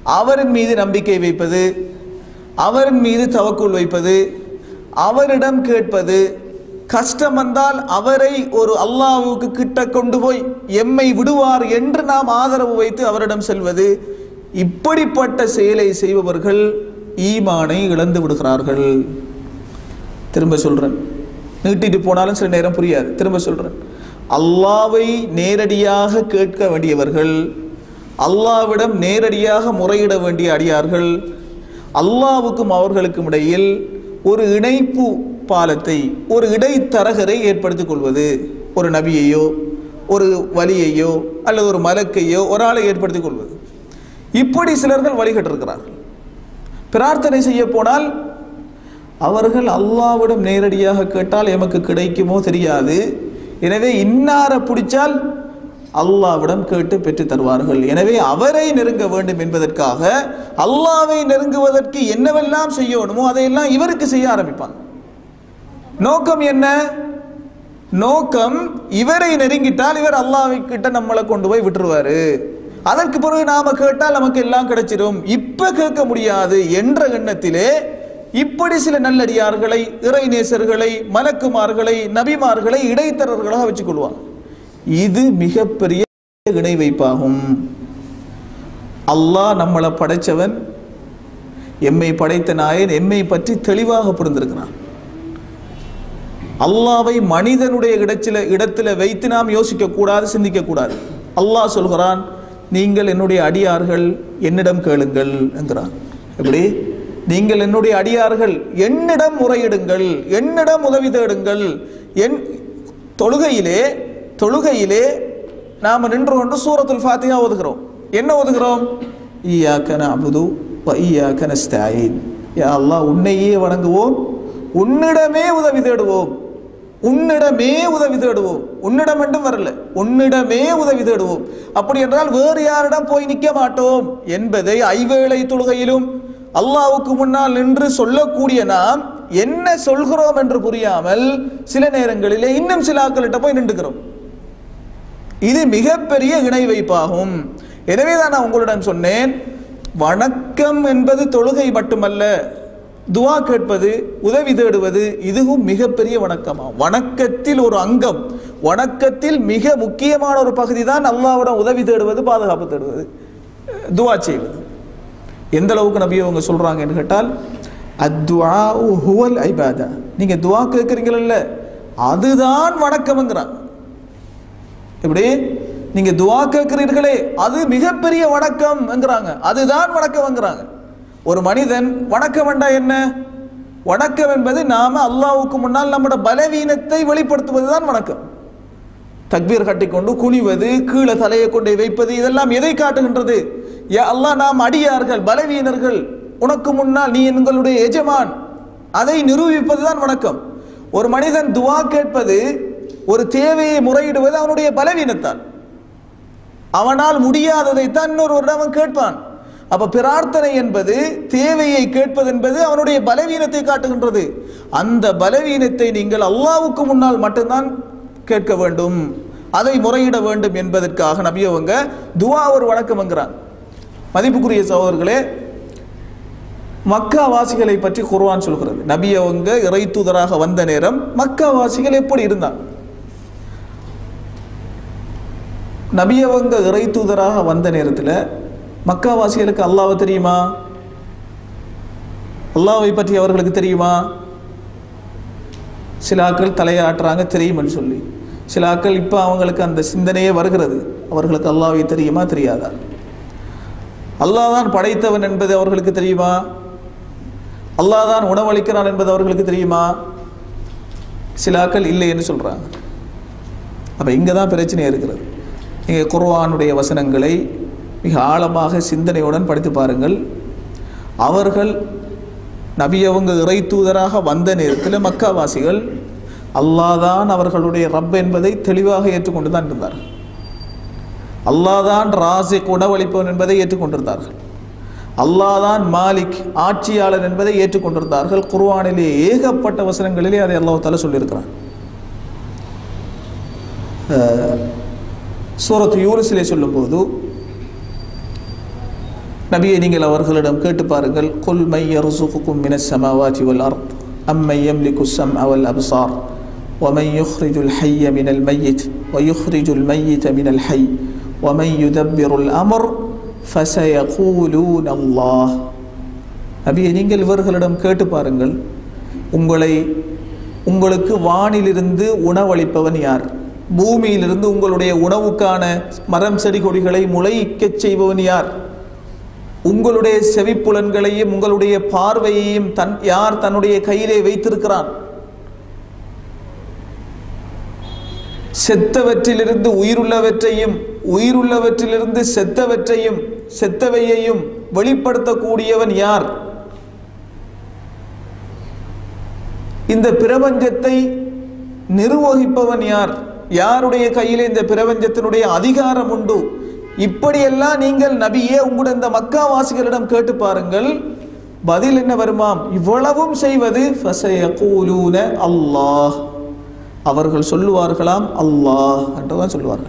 அவரின் மீது நம்பிக்கை வைப்பது, அவரின் மீது தவக்குல் வைப்பது, அவரிடம் கேட்பது, கஷ்டம் வந்தால் அவரை ஒரு அல்லாஹ்வுக்கு கிட்ட கொண்டு போய் எம்மை விடுவார் என்று நாம் ஆதரவு வைத்து அவரிடம் செல்வது, இப்படிப்பட்ட செயலை செய்பவர்கள் ஈமானை இழந்து விடுகிறார்கள். திரும்ப சொல்றேன், நீட்டிட்டு போனாலும் சில நேரம் புரியாது. திரும்ப சொல்றேன், அல்லாஹ்வை நேரடியாக கேட்க வேண்டியவர்கள், அல்லாஹ்விடம் நேரடியாக முறையிட வேண்டிய அடியார்கள், அல்லாஹ்வுக்கும் அவர்களுக்கும் இடையில் ஒரு இணைப்பு பாலத்தை, ஒரு இடைத்தரகரை ஏற்படுத்திக் கொள்வது, ஒரு நபியையோ ஒரு வலியையோ அல்லது ஒரு மலக்கையோ ஒரு ஆளை ஏற்படுத்திக் கொள்வது, இப்படி சிலர்கள் வழிகட்டிருக்கிறார்கள். பிரார்த்தனை செய்ய போனால் அவர்கள் அல்லாஹ்விடம் நேரடியாக கேட்டால் எமக்கு கிடைக்குமோ தெரியாது, எனவே இன்னாரை பிடிச்சால் அல்லாஹ்விடம் கேட்டு பெற்று தருவார்கள், எனவே அவரை நெருங்க வேண்டும் என்பதற்காக அல்லாஹ்வை நெருங்குவதற்கு என்னவெல்லாம் செய்யணுமோ அதையெல்லாம் இவருக்கு செய்ய ஆரம்பிப்பாங்க. நோக்கம் என்ன? நோக்கம் இவரை நெருங்கிட்டால் இவர் அல்லாஹ்வை கிட்ட நம்மளை கொண்டு போய் விட்டுருவாரு, அதற்கு பிறகு நாம கேட்டால் நமக்கு எல்லாம் கிடைச்சிடும், இப்ப கேட்க முடியாது என்ற எண்ணத்திலே இப்படி சில நல்லடியார்களை, இறைநேசர்களை, மலக்குமார்களை, நபிமார்களை இடைத்தரகர்களாக வச்சுக் கொள்வாங்க. இது மிகப்பெரிய இணை வைப்பாகும். அல்லாஹ் நம்மளை படைச்சவன், எம்மை படைத்த நாயன் எம்மை பற்றி தெளிவாக புரிந்திருக்கிறான். அல்லாஹ்வை மனிதனுடைய இடத்துல வைத்து நாம் யோசிக்க கூடாது, சிந்திக்க கூடாது. அல்லாஹ் சொல்கிறான், நீங்கள் என்னுடைய அடியார்கள், என்னிடம் கேளுங்கள் என்கிறான். எப்படி? நீங்கள் என்னுடைய அடியார்கள், என்னிடம் முறையிடுங்கள், என்னிடம் உதவி தேடுங்கள். என் தொழுகையிலே நாம் நின்று கொண்டு சூரத்துல் ஃபாத்திஹா ஓதுகிறோம். என்ன ஓதுகிறோம்? இய்யாக நஅபுது வ இய்யாக நஸ்தஈன். யா அல்லாஹ், உன்னையே வணங்குவோம், உன்னிடமே உதவி தேடுவோம், உன்னிடமே உதவி தேடுவோம். உன்னிடம் மட்டும் வரல, உன்னிடமே உதவி தேடுவோம். அப்படி என்றால் வேறு யாரிடம் போய் நிற்க மாட்டோம் என்பதை ஐவேளை தொழுகையிலும் அல்லாஹ்வுக்கு முன்னால் நின்று சொல்லக்கூடிய நாம் என்ன சொல்கிறோம் என்று புரியாமல் சில நேரங்களிலே இன்னும் சில ஆட்கள்கிட்ட போய் நின்றுக்கிறோம். இது மிகப்பெரிய இணை வைப்பாகும். எனவே தான் நான் உங்களிடம் சொன்னேன், வணக்கம் என்பது தொழுகை மட்டுமல்ல, துவா கேட்பது, உதவி தேடுவது, இதுவும் மிகப்பெரிய வணக்கமாகும். வணக்கத்தில் ஒரு அங்கம், வணக்கத்தில் மிக முக்கியமான ஒரு பகுதி தான் அல்லாஹ்விடம் உதவி தேடுவது, பாதுகாப்பு தேடுவது, துவா செய்வது. எந்த அளவுக்கு நபி அவங்க சொல்றாங்கன்னு கேட்டால், அத்ஆஉ ஹுவல் இபாதா, நீங்க துவா கேட்கறீங்கல்ல அதுதான் வணக்கம்ங்கறாங்க. எப்படி? நீங்க துவா கேட்கிறீர்களே அது மிகப்பெரிய வணக்கம்ங்கறாங்க, அதுதான் வணக்கம்ங்கறாங்க. ஒரு மனிதன் வணக்கம் என்றா என்ன? வணக்கம் என்பது நாம அல்லாஹ்வுக்கு முன்னால் நம்முடைய பலவீனத்தை வெளிப்படுத்துவதுதான் வணக்கம். தக்பீர் கட்டிக்கொண்டு குனிவது, கீழே தலையை கொண்டு வைப்பது, இதெல்லாம் எதை காட்டுகின்றது? யா அல்லாஹ், நாம் அடியார்கள், பலவீனர்கள், உனக்கு முன்னால் நீ எங்களுடைய எஜமான், அதை நிரூபிப்பதுதான் வணக்கம். ஒரு மனிதன் துவா கேட்பது, ஒரு தேவையை முறையிடுவது அவனுடைய பலவீனத்தால், அவனால் முடியாததைத்தான் இன்னொருவரிடம் அவன் கேட்பான். அப்ப பிரார்த்தனை என்பது, தேவையை கேட்பது என்பது அவனுடைய பலவீனத்தை காட்டுகின்றது. அந்த பலவீனத்தை நீங்கள் அல்லாஹ்வுக்கு முன்னால் மட்டும்தான் கேட்க வேண்டும், அதை முறையிட வேண்டும் என்பதற்காக நபி அவங்க துவா ஒரு வணக்கம் என்கிறான். மதிப்புக்குரிய சகோதரர்களே, மக்கா வாசிகளை பற்றி குர்ஆன் சொல்கிறது. நபி அவங்க இறை தூதராக வந்த நேரம் மக்கா வாசிகள் எப்படி இருந்தாங்க? நபி அவங்க இறை தூதராக வந்த நேரத்தில் மக்கா வாசிகளுக்கு அல்லாஹ்வை தெரியுமா? அல்லாஹ்வை பற்றி அவர்களுக்கு தெரியுமா? சில ஆட்கள் தலையாட்டுறாங்க தெரியுமென்னு சொல்லி, சில ஆட்கள் இப்போ அவங்களுக்கு அந்த சிந்தனையே வருகிறது, அவர்களுக்கு அல்லாஹ்வை தெரியுமா தெரியாதா? அல்லாஹ் தான் படைத்தவன் என்பது அவர்களுக்கு தெரியுமா? அல்லாஹ் தான் உணவளிக்கிறான் என்பது அவர்களுக்கு தெரியுமா? சில ஆட்கள் இல்லை என்று சொல்கிறாங்க. அப்போ இங்கே தான் பிரச்சனை இருக்கிறது. நீங்கள் குர்ஆனுடைய வசனங்களை மிக ஆழமாக சிந்தனையுடன் படித்து பாருங்கள். அவர்கள் நபி அவங்க இறை தூதராக வந்த நேரத்தில் மக்காவாசிகள் அல்லாஹ் தான் அவர்களுடைய ரப் என்பதை தெளிவாக ஏற்றுக்கொண்டு தான் இருந்தார்கள். அல்லாஹ் தான் ராசிக், உணவளிப்பவன் என்பதை ஏற்றுக்கொண்டிருந்தார்கள். அல்லாஹ் தான் மாலிக், ஆட்சியாளர் என்பதை ஏற்றுக்கொண்டிருந்தார்கள். குர்ஆனிலே ஏகப்பட்ட வசனங்களிலே அதை அல்லாஹ் தஆலா சொல்லியிருக்கிறான். சூரத் யூனுஸிலே சொல்லும்போது நபியை நீங்கள் அவர்களிடம் கேட்டு பாருங்கள், குல் மை யர்ஸுகுகும் மினஸ் ஸமாவாதி வல் அர்த் அம்மை யம்லிகு ஸம்அ வல் அப்ஸார் வமன் யுக்ரிஜுல் ஹய்ய மினல் மய்யித் வயுக்ரிஜுல் மய்யித மினல் ஹய் வமன் யுதப்பிருல் அம்ர் ஃபஸயகூலூன அல்லாஹ். நபியை நீங்கள் இவர்களிடம் கேட்டு பாருங்கள், உங்களுக்கு வானிலிருந்து உணவளிப்பவன் யார்? பூமியிலிருந்து உங்களுடைய உணவுக்கான மரம் செடி கொடிகளை முளைக்கச் செய்பவன் யார்? உங்களுடைய செவிப்புலன்களையும் உங்களுடைய பார்வையையும் யார் தன்னுடைய கையிலே வைத்திருக்கிறான்? செத்தவற்றிலிருந்து உயிருள்ளவற்றையும் உயிருள்ளவற்றிலிருந்து செத்தவையையும் வெளிப்படுத்தக்கூடியவன் யார்? இந்த பிரபஞ்சத்தை நிர்வகிப்பவன் யார்? யாருடைய கையிலே இந்த பிரபஞ்சத்தினுடைய அதிகாரம் உண்டு? இப்படியெல்லாம் நீங்கள் நபியே உங்களுடைய இந்த மக்காவாசிகளிடம் கேட்டு பாருங்கள், பதில் என்ன வருமாம்? இவ்வளவும் செய்வது ஃபஸயகூலூன அல்லாஹ், அவர்கள் சொல்லுவார்களாம் அல்லாஹ் என்றுதான் சொல்லுவார்கள்.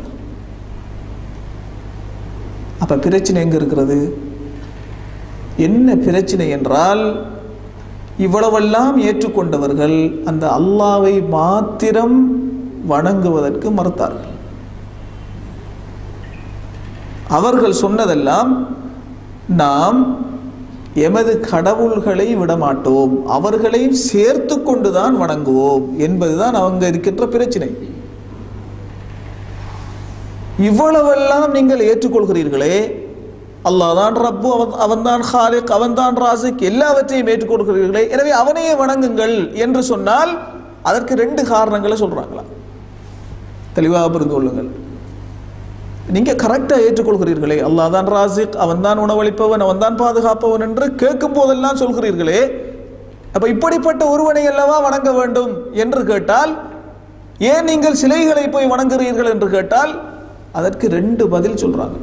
அப்ப பிரச்சனை எங்க இருக்கிறது? என்ன பிரச்சனை என்றால், இவ்வளவெல்லாம் ஏற்றுக்கொண்டவர்கள் அந்த அல்லாவை மாத்திரம் வணங்குவதற்கு மறுத்தார்கள். அவர்கள் சொன்னதெல்லாம், நாம் எமது கடவுள்களை விடமாட்டோம், அவர்களை சேர்த்து கொண்டுதான் வணங்குவோம் என்பதுதான் அவங்க இருக்கின்ற பிரச்சனை. இவ்வளவெல்லாம் நீங்கள் ஏற்றுக்கொள்கிறீர்களே, அல்லாஹ்தான் ரப்பு, அவன்தான் ஹாலிக், அவன்தான் ராசிக், எல்லாவற்றையும் ஏற்றுக்கொள்கிறீர்களே, எனவே அவனையே வணங்குங்கள் என்று சொன்னால் அதற்கு 2 காரணங்களை சொல்றாங்களா? தெளிவாக புரிந்து கொள்ளுங்கள். நீங்க கரெக்டா ஏற்றுக்கொள்கிறீர்களே, அல்லாஹ்தான் ராசிக், அவன்தான் உணவளிப்பவன், அவன்தான் பாதுகாப்பவன் என்று கேட்கும் போதெல்லாம் சொல்கிறீர்களே, அப்ப இப்படிப்பட்ட ஒருவனை அல்லவா வணங்க வேண்டும் என்று கேட்டால், ஏன் நீங்கள் சிலைகளை போய் வணங்குகிறீர்கள் என்று கேட்டால் அதற்கு 2 பதில் சொல்றாங்க.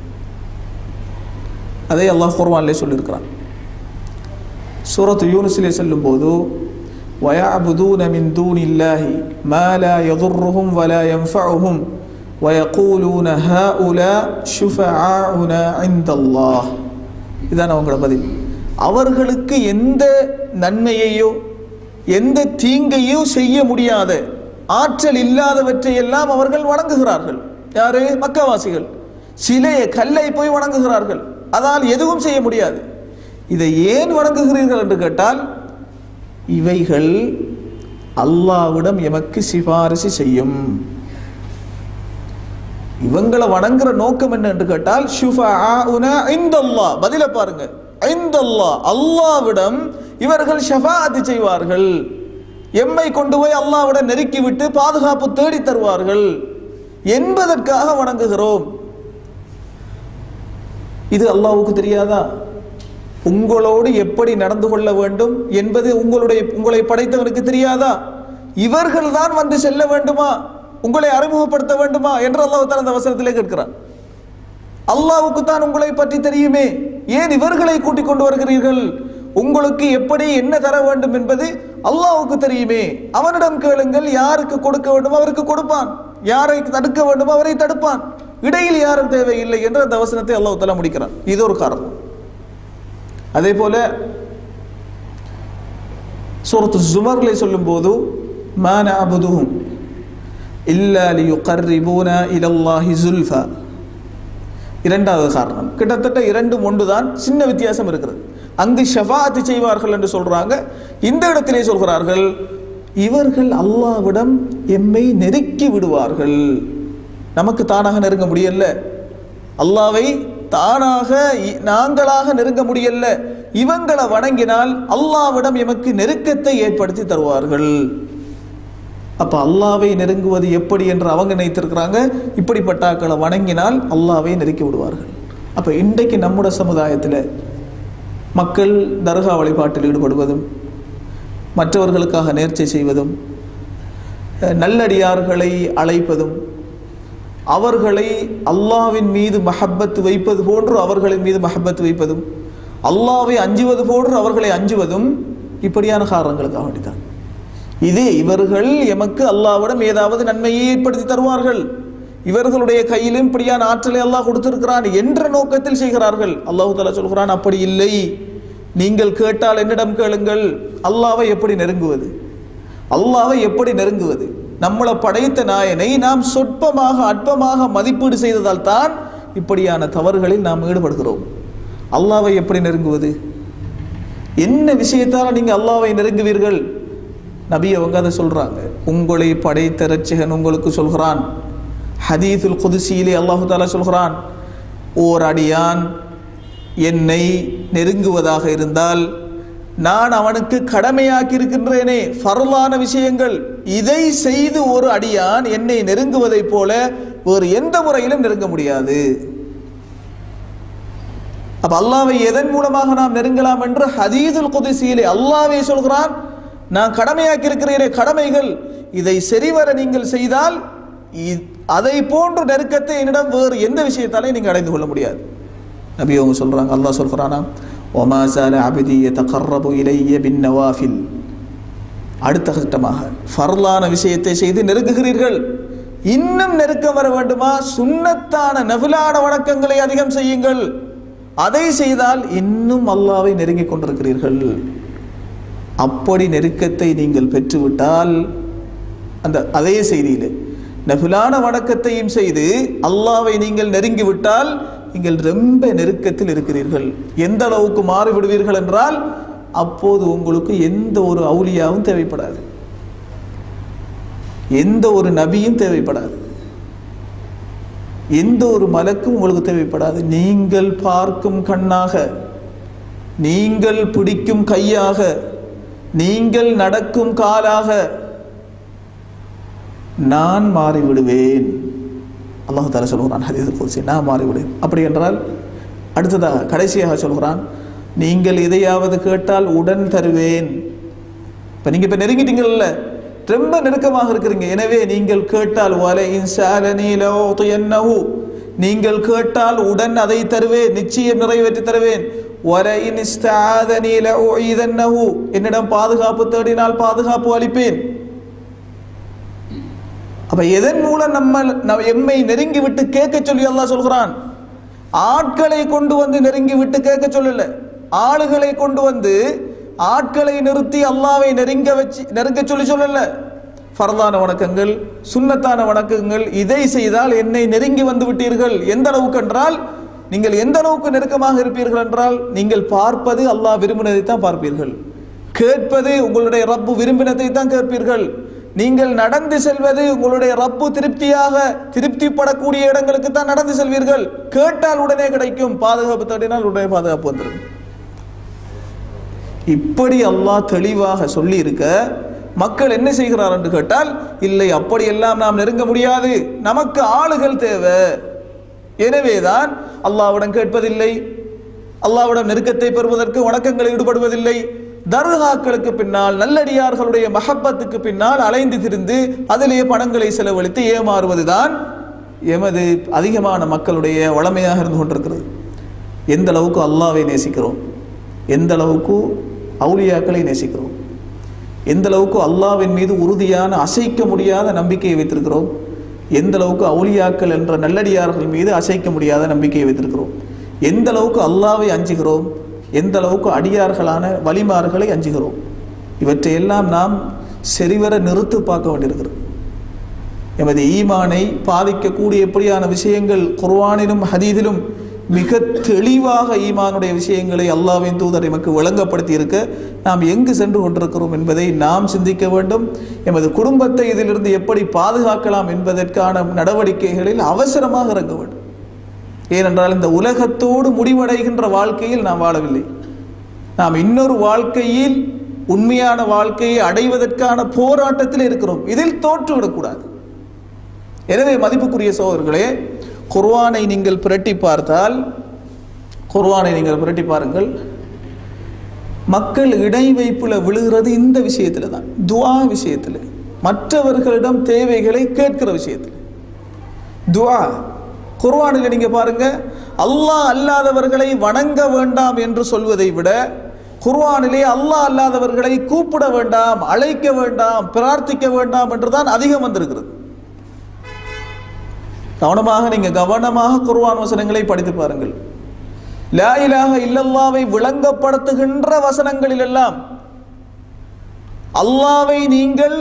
அதை அல்லாஹ் குர்ஆனிலே சொல்லியிருக்கிறான். சூரத்து யூனுஸிலே சொல்லும் போது, வயஅபுதூன மின் தூனில்லாஹி மா லா யதுர்ருஹும் வலா யன்ஃபஉஹும் வயகூலூன ஹாஉலா ஷுஃபஆஉனா இன்தல்லாஹ். இதான் அவங்களோட பதில். அவர்களுக்கு எந்த நன்மையையோ எந்த தீங்கையோ செய்ய முடியாத ஆற்றல் இல்லாதவற்றை எல்லாம் அவர்கள் வணங்குகிறார்கள். யாரு? மக்காவாசிகள். சிலையை, கல்லை போய் வணங்குகிறார்கள், அதால் எதுவும் செய்ய முடியாது. இதை ஏன் வணங்குகிறீர்கள் என்று கேட்டால், இவைகள் அல்லாஹ்விடம் எமக்கு சிபாரிசு செய்யும். இவங்களை வணங்குற நோக்கம் என்ன என்று கேட்டால், ஷுஃபஆஉனா இன்தல்லாஹ். பதில பாருங்க, இன்தல்லாஹ், அல்லாஹ்விடம் இவர்கள் ஷஃபாஅத் செய்வார்கள், எம்மை கொண்டு போய் அல்லாஹ்விடம் நெருக்கி விட்டு பாதுகாப்பு தேடி தருவார்கள் என்பதற்காக வணங்குகிறோம். இது அல்லாஹ்வுக்கு தெரியாதா? உங்களோடு எப்படி நடந்து கொள்ள வேண்டும் என்பது உங்களை படைத்தவனுக்கு தெரியாதா? இவர்கள் தான் வந்து செல்ல வேண்டுமா, உங்களை அறிமுகப்படுத்த வேண்டுமா என்று அல்லாஹ் தஆலா அந்த வசனத்திலே கேட்கிறான். அல்லாஹ்வுக்கு தான் உங்களை பற்றி தெரியுமே, ஏன் இவர்களை கூட்டிக் கொண்டு வருகிறீர்கள்? உங்களுக்கு எப்படி என்ன தர வேண்டும் என்பது அல்லாஹ்வுக்கு தெரியுமே, அவனிடம் கேளுங்கள். யாருக்கு கொடுக்க வேண்டும் அவருக்கு கொடுப்பான், யாரை தடுக்க வேண்டும் அவரை தடுப்பான், இடையில் யாரும் தேவையில்லை என்று அந்த வசனத்தை அல்லாஹ் தஆலா முடிக்கிறான். இது ஒரு காரணம். அதே போல சூரத்து ஸுமர்லே சொல்லும் போது, மா நஅபுதுஹும் இல்லா லியுகர்ரிபூனா இலல்லாஹி ஸுல்ஃபா. இரண்டாவது காரணம், கிட்டத்தட்ட 2ம் ஒன்றுதான், சின்ன வித்தியாசம் இருக்கிறது. அங்கு ஷஃபாஅத் செய்வார்கள் என்று சொல்றாங்க, இந்த இடத்திலே சொல்கிறார்கள் இவர்கள் அல்லாஹ்விடம் எம்மை நெருக்கி விடுவார்கள். நமக்கு தானாக நெருங்க முடியல, அல்லாஹ்வை தானாக நாங்களாக நெருங்க முடியல, இவங்களை வணங்கினால் அல்லாஹ்விடம் எமக்கு நெருக்கத்தை ஏற்படுத்தி தருவார்கள். அப்ப அல்லாஹ்வை நெருங்குவது எப்படி என்று அவங்க நினைத்திருக்கிறாங்க, இப்படிப்பட்ட ஆட்களை வணங்கினால் அல்லாஹ்வை நெருக்கி விடுவார்கள். அப்ப இன்றைக்கு நம்முடைய சமுதாயத்தில் மக்கள் தர்கா வழிபாட்டில் ஈடுபடுவதும், மற்றவர்களுக்காக நேர்ச்சை செய்வதும், நல்லடியார்களை அழைப்பதும், அவர்களை அல்லாஹ்வின் மீது மஹப்பத் வைப்பது போன்று அவர்களின் மீது மஹப்பத் வைப்பதும், அல்லாஹ்வை அஞ்சுவது போன்று அவர்களை அஞ்சுவதும் இப்படியான காரணங்களுக்காக வேண்டிதான். இது இவர்கள் எமக்கு அல்லாஹ்விடம் ஏதாவது நன்மையை ஏற்படுத்தி தருவார்கள், இவர்களுடைய கையிலும் இப்படியான ஆற்றலை அல்லாஹ் கொடுத்திருக்கிறான் என்ற நோக்கத்தில் செய்கிறார்கள். அல்லாஹ் தஆலா சொல்கிறான், அப்படி இல்லை, நீங்கள் கேட்டால் என்னிடம் கேளுங்கள். அல்லாஹ்வை எப்படி நெருங்குவது? அல்லாஹ்வை எப்படி நெருங்குவது? நம்மளை படைத்த நாயனை நாம் சொற்பமாக அற்பமாக மதிப்பீடு செய்ததால் தான் இப்படியான தவறுகளில் நாம் ஈடுபடுகிறோம். அல்லாஹ்வை எப்படி நெருங்குவது? என்ன விஷயத்தால் நீங்கள் அல்லாஹ்வை நெருங்குவீர்கள்? நபி அவங்க அதை சொல்றாங்க. உங்களை படைத்த இரட்சகன் உங்களுக்கு சொல்கிறான், ஹதீஸுல் குதுசியிலே அல்லாஹு தஆலா சொல்கிறான், ஓர் அடியான் என்னை நெருங்குவதாக இருந்தால் நான் அவனுக்கு கடமையாக்கி இருக்கின்றேனே ஃபர்லான விஷயங்கள், இதை செய்து ஒரு அடியான் என்னை நெருங்குவதைப் போல வேறு எந்த முறையிலும் நெருங்க முடியாது. அப்ப அல்லாஹ்வை எதன் மூலமாக நாம் நெருங்கலாம் என்று ஹதீஸுல் குதுசியிலே அல்லாஹ்வே சொல்கிறான், நான் கடமையாக்கி இருக்கிறேனே கடமைகள், இதை சரிவர நீங்கள் செய்தால் அதை போன்ற நெருக்கத்தை என்னிடம் வேறு எந்த விஷயத்தாலே நீங்கள் அடைந்து கொள்ள முடியாது. நபி அவங்க சொல்றாங்க, அல்லாஹ் சொல்கிறானா, ஒமா ஸால அப்தி யதகர்ரபு இலைய பின்னவாஃபில், அடுத்த கட்டமாக ஃபர்லான விஷயத்தை செய்து நெருங்குகிறீர்கள், இன்னும் நெருக்கம் வர வேண்டுமா, சுன்னத்தான நஃபிலான வணக்கங்களை அதிகம் செய்யுங்கள், அதை செய்தால் இன்னும் அல்லாஹ்வை நெருங்கிக் கொண்டிருக்கிறீர்கள். அப்படி நெருக்கத்தை நீங்கள் பெற்றுவிட்டால் அந்த அதே செய்தியிலே நஃபிலான வணக்கத்தையும் செய்து அல்லாஹ்வை நீங்கள் நெருங்கிவிட்டால் நீங்கள் ரொம்ப நெருக்கத்தில் இருக்கிறீர்கள். எந்த அளவுக்கு மாறிவிடுவீர்கள் என்றால் அப்போது உங்களுக்கு எந்த ஒரு அவுலியாவும் தேவைப்படாது, எந்த ஒரு நபியும் தேவைப்படாது, எந்த ஒரு மலக்கும் உங்களுக்கு தேவைப்படாது. நீங்கள் பார்க்கும் கண்ணாக, நீங்கள் பிடிக்கும் கையாக, நீங்கள் நடக்கும் காலாக நான் மாறிவிடுவேன். அல்லாஹ் தஆலா சொல்கிறான் ஹதீஸுல் குத்ஸி, நான் மாறிவிடுவேன். அப்படி என்றால் அடுத்ததாக கடைசியாக சொல்கிறான், நீங்கள் எதையாவது கேட்டால் உடன் தருவேன். இப்போ நீங்கள் இப்போ நெருங்கிட்டீங்கல்ல, ரொம்ப நெருக்கமாக இருக்கிறீங்க. எனவே நீங்கள் கேட்டால் வலை இன்சாலனி லௌதியன்னஹு, நீங்கள் கேட்டால் உடன் அதை தருவேன், நிச்சயம் நிறைவேற்றி தருவேன். வலை இன்ஸ்தாதனி லஉஇதன்னஹு, என்னிடம் பாதுகாப்பு தேடினால் பாதுகாப்பு அளிப்பேன். அப்ப எதன் மூலம் எம்மை நெருங்கி விட்டு கேட்க சொல்லி அல்லாஹ் சொல்கிறான். ஆட்களை கொண்டு வந்து நெருங்கி விட்டு கேட்க சொல்லல, ஆளுகளை கொண்டு வந்து ஆட்களை நிறுத்தி அல்லாஹ்வை நெருங்க சொல்லி சொல்லல. ஃபர்லான வணக்கங்கள், சுன்னத்தான வணக்கங்கள், இதை செய்தால் என்னை நெருங்கி வந்து விட்டீர்கள். எந்த அளவுக்கு என்றால், நீங்கள் எந்த அளவுக்கு நெருக்கமாக இருப்பீர்கள் என்றால், நீங்கள் பார்ப்பது அல்லாஹ் விரும்பினதை தான் பார்ப்பீர்கள், கேட்பது உங்களுடைய ரப்பு விரும்பினதை தான் கேட்பீர்கள், நீங்கள் நடந்து செல்வது உங்களுடைய ரப்பு திருப்திப்படக்கூடிய இடங்களுக்கு தான் நடந்து செல்வீர்கள். கேட்டால் உடனே கிடைக்கும், பாதுகாப்பு தேடினால் உடனே பாதுகாப்பு வந்துடும். இப்படி அல்லாஹ் தெளிவாக சொல்லி இருக்க மக்கள் என்ன செய்கிறார் என்று கேட்டால், இல்லை அப்படியெல்லாம் நாம் நெருங்க முடியாது, நமக்கு ஆளுகள் தேவை, எனவேதான் அல்லாஹ்விடம் கேட்பதில்லை, அல்லாஹ்விடம் நெருக்கத்தை பெறுவதற்கு வணக்கங்களில் ஈடுபடுவதில்லை, தர்காக்களுக்கு பின்னால் நல்லடியார்களுடைய மஹப்பத்துக்கு பின்னால் அலைந்து திரிந்து அதிலேயே பணங்களை செலவழித்து ஏமாறுவதுதான் எமது அதிகமான மக்களுடைய வளமையாக இருந்து கொண்டிருக்கிறது. எந்த அளவுக்கு அல்லாஹ்வை நேசிக்கிறோம், எந்த அளவுக்கு அவுலியாக்களை நேசிக்கிறோம், எந்த அளவுக்கு அல்லாஹ்வின் மீது உறுதியான அசைக்க முடியாத நம்பிக்கையை வைத்திருக்கிறோம், எந்த அளவுக்கு அவுலியாக்கள் என்ற நல்லடியார்கள் மீது அசைக்க முடியாத நம்பிக்கையை வைத்திருக்கிறோம், எந்த அளவுக்கு அல்லாஹ்வை அஞ்சுகிறோம், எந்த அளவுக்கு அடியார்களான வலிமார்களை அஞ்சுகிறோம். இவற்றையெல்லாம் நாம் சரிவர நிறுத்து பார்க்க வேண்டியிருக்கிறது. எமது ஈமானை பாதிக்கக்கூடிய எப்படியான விஷயங்கள் குர்ஆனிலும் ஹதீஸிலும் மிக தெளிவாக ஈமானுடைய விஷயங்களை அல்லாஹ்வின் தூதர் எமக்கு விளங்கப்படுத்தி இருக்க நாம் எங்கு சென்று கொண்டிருக்கிறோம் என்பதை நாம் சிந்திக்க வேண்டும். எமது குடும்பத்தை இதிலிருந்து எப்படி பாதுகாக்கலாம் என்பதற்கான நடவடிக்கைகளில் அவசரமாக இறங்க வேண்டும். ஏனென்றால் இந்த உலகத்தோடு முடிவடைகின்ற வாழ்க்கையில் நாம் வாழவில்லை, நாம் இன்னொரு வாழ்க்கையில் உண்மையான வாழ்க்கையை அடைவதற்கான போராட்டத்தில் இருக்கிறோம். இதில் தோற்றுவிடக்கூடாது. எனவே மதிப்புக்குரிய சகோதரர்களே, குர்ஆனை நீங்கள் புரட்டி பார்த்தால், குர்ஆனை நீங்கள் புரட்டி பாருங்கள், மக்கள் இடை வைப்புல விழுகிறது இந்த விஷயத்தில் தான், துஆ விஷயத்தில், மற்றவர்களிடம் தேவைகளை கேட்கிற விஷயத்தில். துஆ குர்ஆனில் நீங்க பாருங்க, அல்லாஹ் அல்லாதவர்களை வணங்க வேண்டாம் என்று சொல்வதை விட குர்ஆனிலே அல்லாஹ் அல்லாதவர்களை கூப்பிட வேண்டாம், அழைக்க வேண்டாம், பிரார்த்திக்க வேண்டாம் என்றுதான் அதிகம் வந்திருக்கிறது. கவனமாக குர்ஆன் வசனங்களை படித்து பாருங்கள். லா இலாஹ இல்லல்லாஹ்வை விளங்கப்படுத்துகின்ற வசனங்களில் எல்லாம் அல்லாஹ்வை நீங்கள்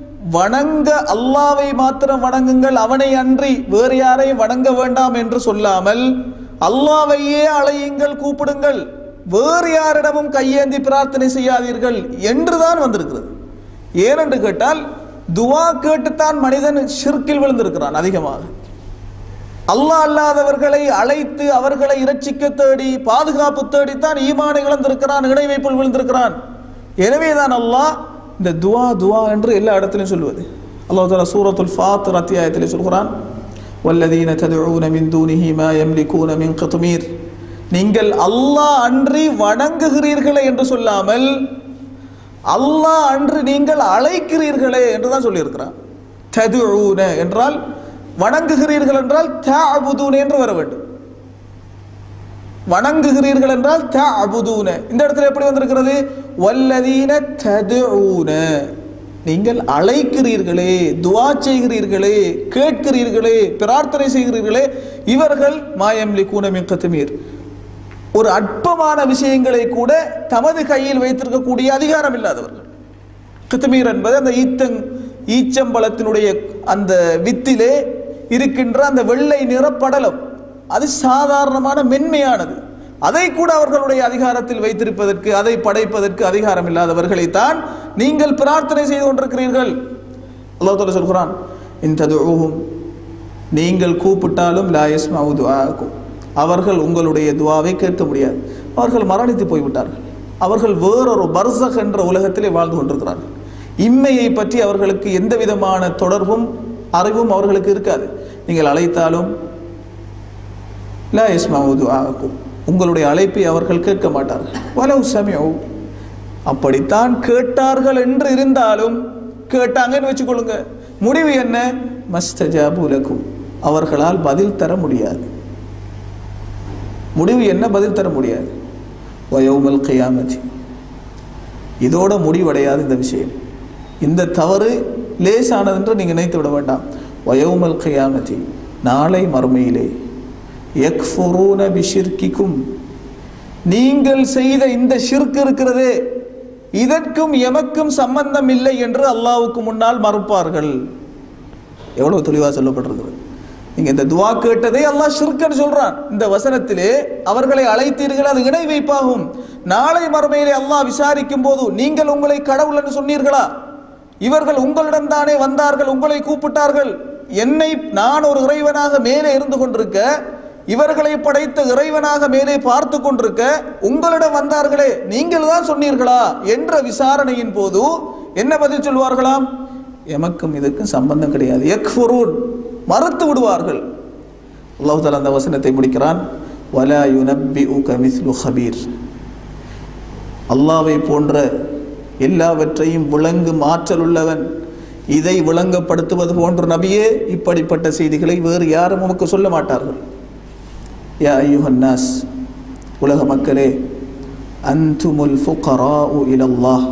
அல்லாஹ்வை மாத்திரம் வணங்குங்கள், அவனை அன்றி வேறு யாரையும் வணங்க வேண்டாம் என்று சொல்லாமல் அல்லாஹ்வையே அழையுங்கள், கூப்பிடுங்கள், வேறு யாரிடமும் கையேந்தி பிரார்த்தனை செய்யாதீர்கள் என்றுதான் வந்திருக்கிறது. ஏனென்று கேட்டால் துவா கேட்டுத்தான் மனிதன் ஷிர்கில் விழுந்திருக்கிறான். அதிகமாக அல்லாஹ் அல்லாதவர்களை அழைத்து அவர்களை இரட்சிக்க தேடி பாதுகாப்பு தேடித்தான் ஈமானை இழந்திருக்கிறான், இணை வைப்பில் விழுந்திருக்கிறான். எனவேதான் அல்லாஹ் இந்த துவா என்று எல்லா இடத்திலும் சொல்வது. அல்லாஹ் தஆலா சூரத்துல் ஃபாத்திர் அத்தியாயத்திலே சொல்கிறான், வல்லதீன ததுஊன மின் தூனிஹி மா யம்லிகூன மின் கித்மீர். நீங்கள் அல்லாஹ் அன்றி வணங்குகிறீர்களே என்று சொல்லாமல் அல்லாஹ் அன்று நீங்கள் அழைக்கிறீர்களே என்று தான் சொல்லியிருக்கிறான். ததுஊன என்றால் வணங்குகிறீர்கள் என்றால் தஅபுதூன என்று வர வேண்டும். வணங்குகிறீர்கள் என்றால் தஅபுதூன. இந்த இடத்துல எப்படி வந்திருக்கிறது? வல்லதீன ததுஊன, நீங்கள் அழைக்கிறீர்களே, துஆ செய்கிறீர்களே, கேட்கிறீர்களே, பிரார்த்தனை செய்கிறீர்களே, இவர்கள் மா யம்லிகூன மின் கித்மீர், ஒரு அற்பமான விஷயங்களை கூட தமது கையில் வைத்திருக்கக்கூடிய அதிகாரம் இல்லாதவர்கள். கித்மீர் என்பது அந்த ஈச்சம்பழத்தினுடைய அந்த வித்திலே இருக்கின்ற அந்த வெள்ளை நிற படலம், அது சாதாரணமான மென்மையானது. அதை கூட அவர்களுடைய அதிகாரத்தில் வைத்திருப்பதற்கு, அதை படைப்பதற்கு அதிகாரம் இல்லாதவர்களை தான் நீங்கள் பிரார்த்தனை செய்து கொண்டிருக்கிறீர்கள். அல்லாஹ் தஆலா சொல்கிறான், இன் ததுஊஹும், நீங்கள் கூப்பிட்டாலும் லா யஸ்மஉ துஆஅக்கும், அவர்கள் உங்களுடைய துஆவை கேட்க முடியாது. அவர்கள் மரணித்து போய்விட்டார்கள். அவர்கள் வேறொரு பர்ஸக் என்ற உலகத்திலே வாழ்ந்து கொண்டிருக்கிறார்கள். இம்மையை பற்றி அவர்களுக்கு எந்த விதமான தொடர்பும் அறிவும் அவர்களுக்கு இருக்காது. நீங்கள் அழைத்தாலும் லா யஸ்மஉ துஆஅக்கும், உங்களுடைய அழைப்பை அவர்கள் கேட்க மாட்டார்கள். வலவ் சமிஉ, அப்படித்தான் கேட்டார்கள் என்று இருந்தாலும், கேட்டாங்கன்னு வச்சுக்கொள்ளுங்க, முடிவு என்ன? மஸ்தஜாபு லக்கும், அவர்களால் பதில் தர முடியாது. முடிவு என்ன? பதில் தர முடியாது. வயௌமல் கியாமத்தி, இதோட முடிவடையாது இந்த விஷயம். இந்த தவறு லேசானது என்று நீங்கள் நினைத்து விட வேண்டாம். வயௌமல் கியாமத்தி, நாளை மறுமையிலே, யக்ஃபுரூன பிஷிர்கிக்கும், நீங்கள் செய்த இந்த ஷிர்க் இருக்கிறதே, இதற்கும் எமக்கும் சம்பந்தம் இல்லை என்று அல்லாஹ்வுக்கு முன்னால் மறுப்பார்கள். எவ்வளவு தெளிவாக சொல்லப்பட்டிருக்கிறது. நீங்க இந்த துஆ கேட்டதை அல்லாஹ் ஷிர்க்னு சொல்றான். இந்த வசனத்திலே அவர்களை அழைத்தீர்கள், அது இணை வைப்பாகும். நாளை மறுமையிலே அல்லாஹ் விசாரிக்கும் போது, நீங்கள் உங்களை கடவுள் என்று சொன்னீர்களா? இவர்கள் உங்களிடம் தானே வந்தார்கள், உங்களை கூப்பிட்டார்கள். என்னை நான் ஒரு இறைவனாக மேலே இருந்து கொண்டிருக்க, இவர்களை படைத்த இறைவனாக மேலே பார்த்து கொண்டிருக்க, உங்களிடம் வந்தார்களே, நீங்கள் தான் சொன்னீர்களா என்ற விசாரணையின் போது என்ன பதில் சொல்வார்களாம்? எமக்கும் இதற்கும் சம்பந்தம் கிடையாது. யக்ஃபுரூன், மறுத்து விடுவார்கள். அல்லாஹ் தஆலா அந்த வசனத்தை முடிக்கிறான், வலா யுனப்பிஉக மிஸ்லு ஹபீர், அல்லாஹ்வை போன்ற எல்லாவற்றையும் விளங்கும் ஆற்றல் உள்ளவன், இதை விளங்கப்படுத்துவது போன்ற நபியே இப்படிப்பட்ட செய்திகளை வேறு யாரும் உமக்கு சொல்ல மாட்டார்கள். யா அய்யுஹன் நாஸ், உலக மக்களே, அன்துமுல் ஃபுகராஉ இலல்லாஹ்,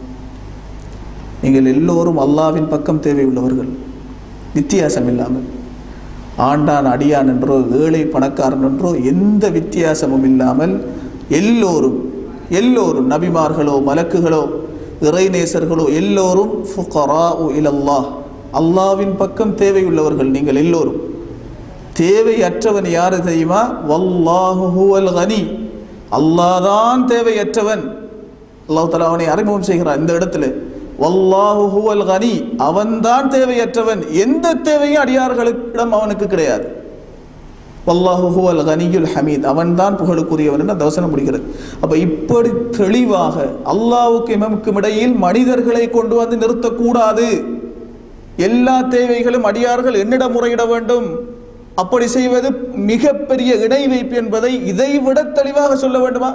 நீங்கள் எல்லோரும் அல்லாஹ்வின் பக்கம் தேவை உள்ளவர்கள். வித்தியாசம் இல்லாமல், ஆண்டான் அடியான் என்றோ ஏழை பணக்காரன் என்றோ எந்த வித்தியாசமும் இல்லாமல் எல்லோரும் நபிமார்களோ மலக்குகளோ இறைநேசர்களோ எல்லோரும் ஃபுகராஉ இலல்லாஹ், அல்லாஹ்வின் பக்கம் தேவையுள்ளவர்கள் நீங்கள் எல்லோரும். தேவையற்றவன் யாரு தெரியுமா? வல்லாஹு ஹுவல் கனி, அல்லாஹ் தான் தேவையற்றவன். அல்லாஹ் தஆலா அவனை அறிமுகம் செய்கிறார் இந்த இடத்துல. வல்லாஹு ஹுவல் கனி, அவன்தான் தேவையற்றவன். எந்த தேவையும் அடியார்களிடம் அவனுக்கு கிடையாது. வல்லாஹு ஹுவல் கனியுல் ஹமீத், அவன்தான் புகழுக்குரியவன் என்று அந்த வசனம் முடிகிறது. அப்ப இப்படி தெளிவாக அல்லாஹ்வுக்கும் எமக்கும் இடையில் மனிதர்களை கொண்டு வந்து நிறுத்தக்கூடாது. எல்லா தேவைகளும் அடியார்கள் என்னிடம் முறையிட வேண்டும். அப்படி செய்வது மிகப்பெரிய இணை வைப்பு என்பதை இதைவிட தெளிவாக சொல்ல வேண்டுமா?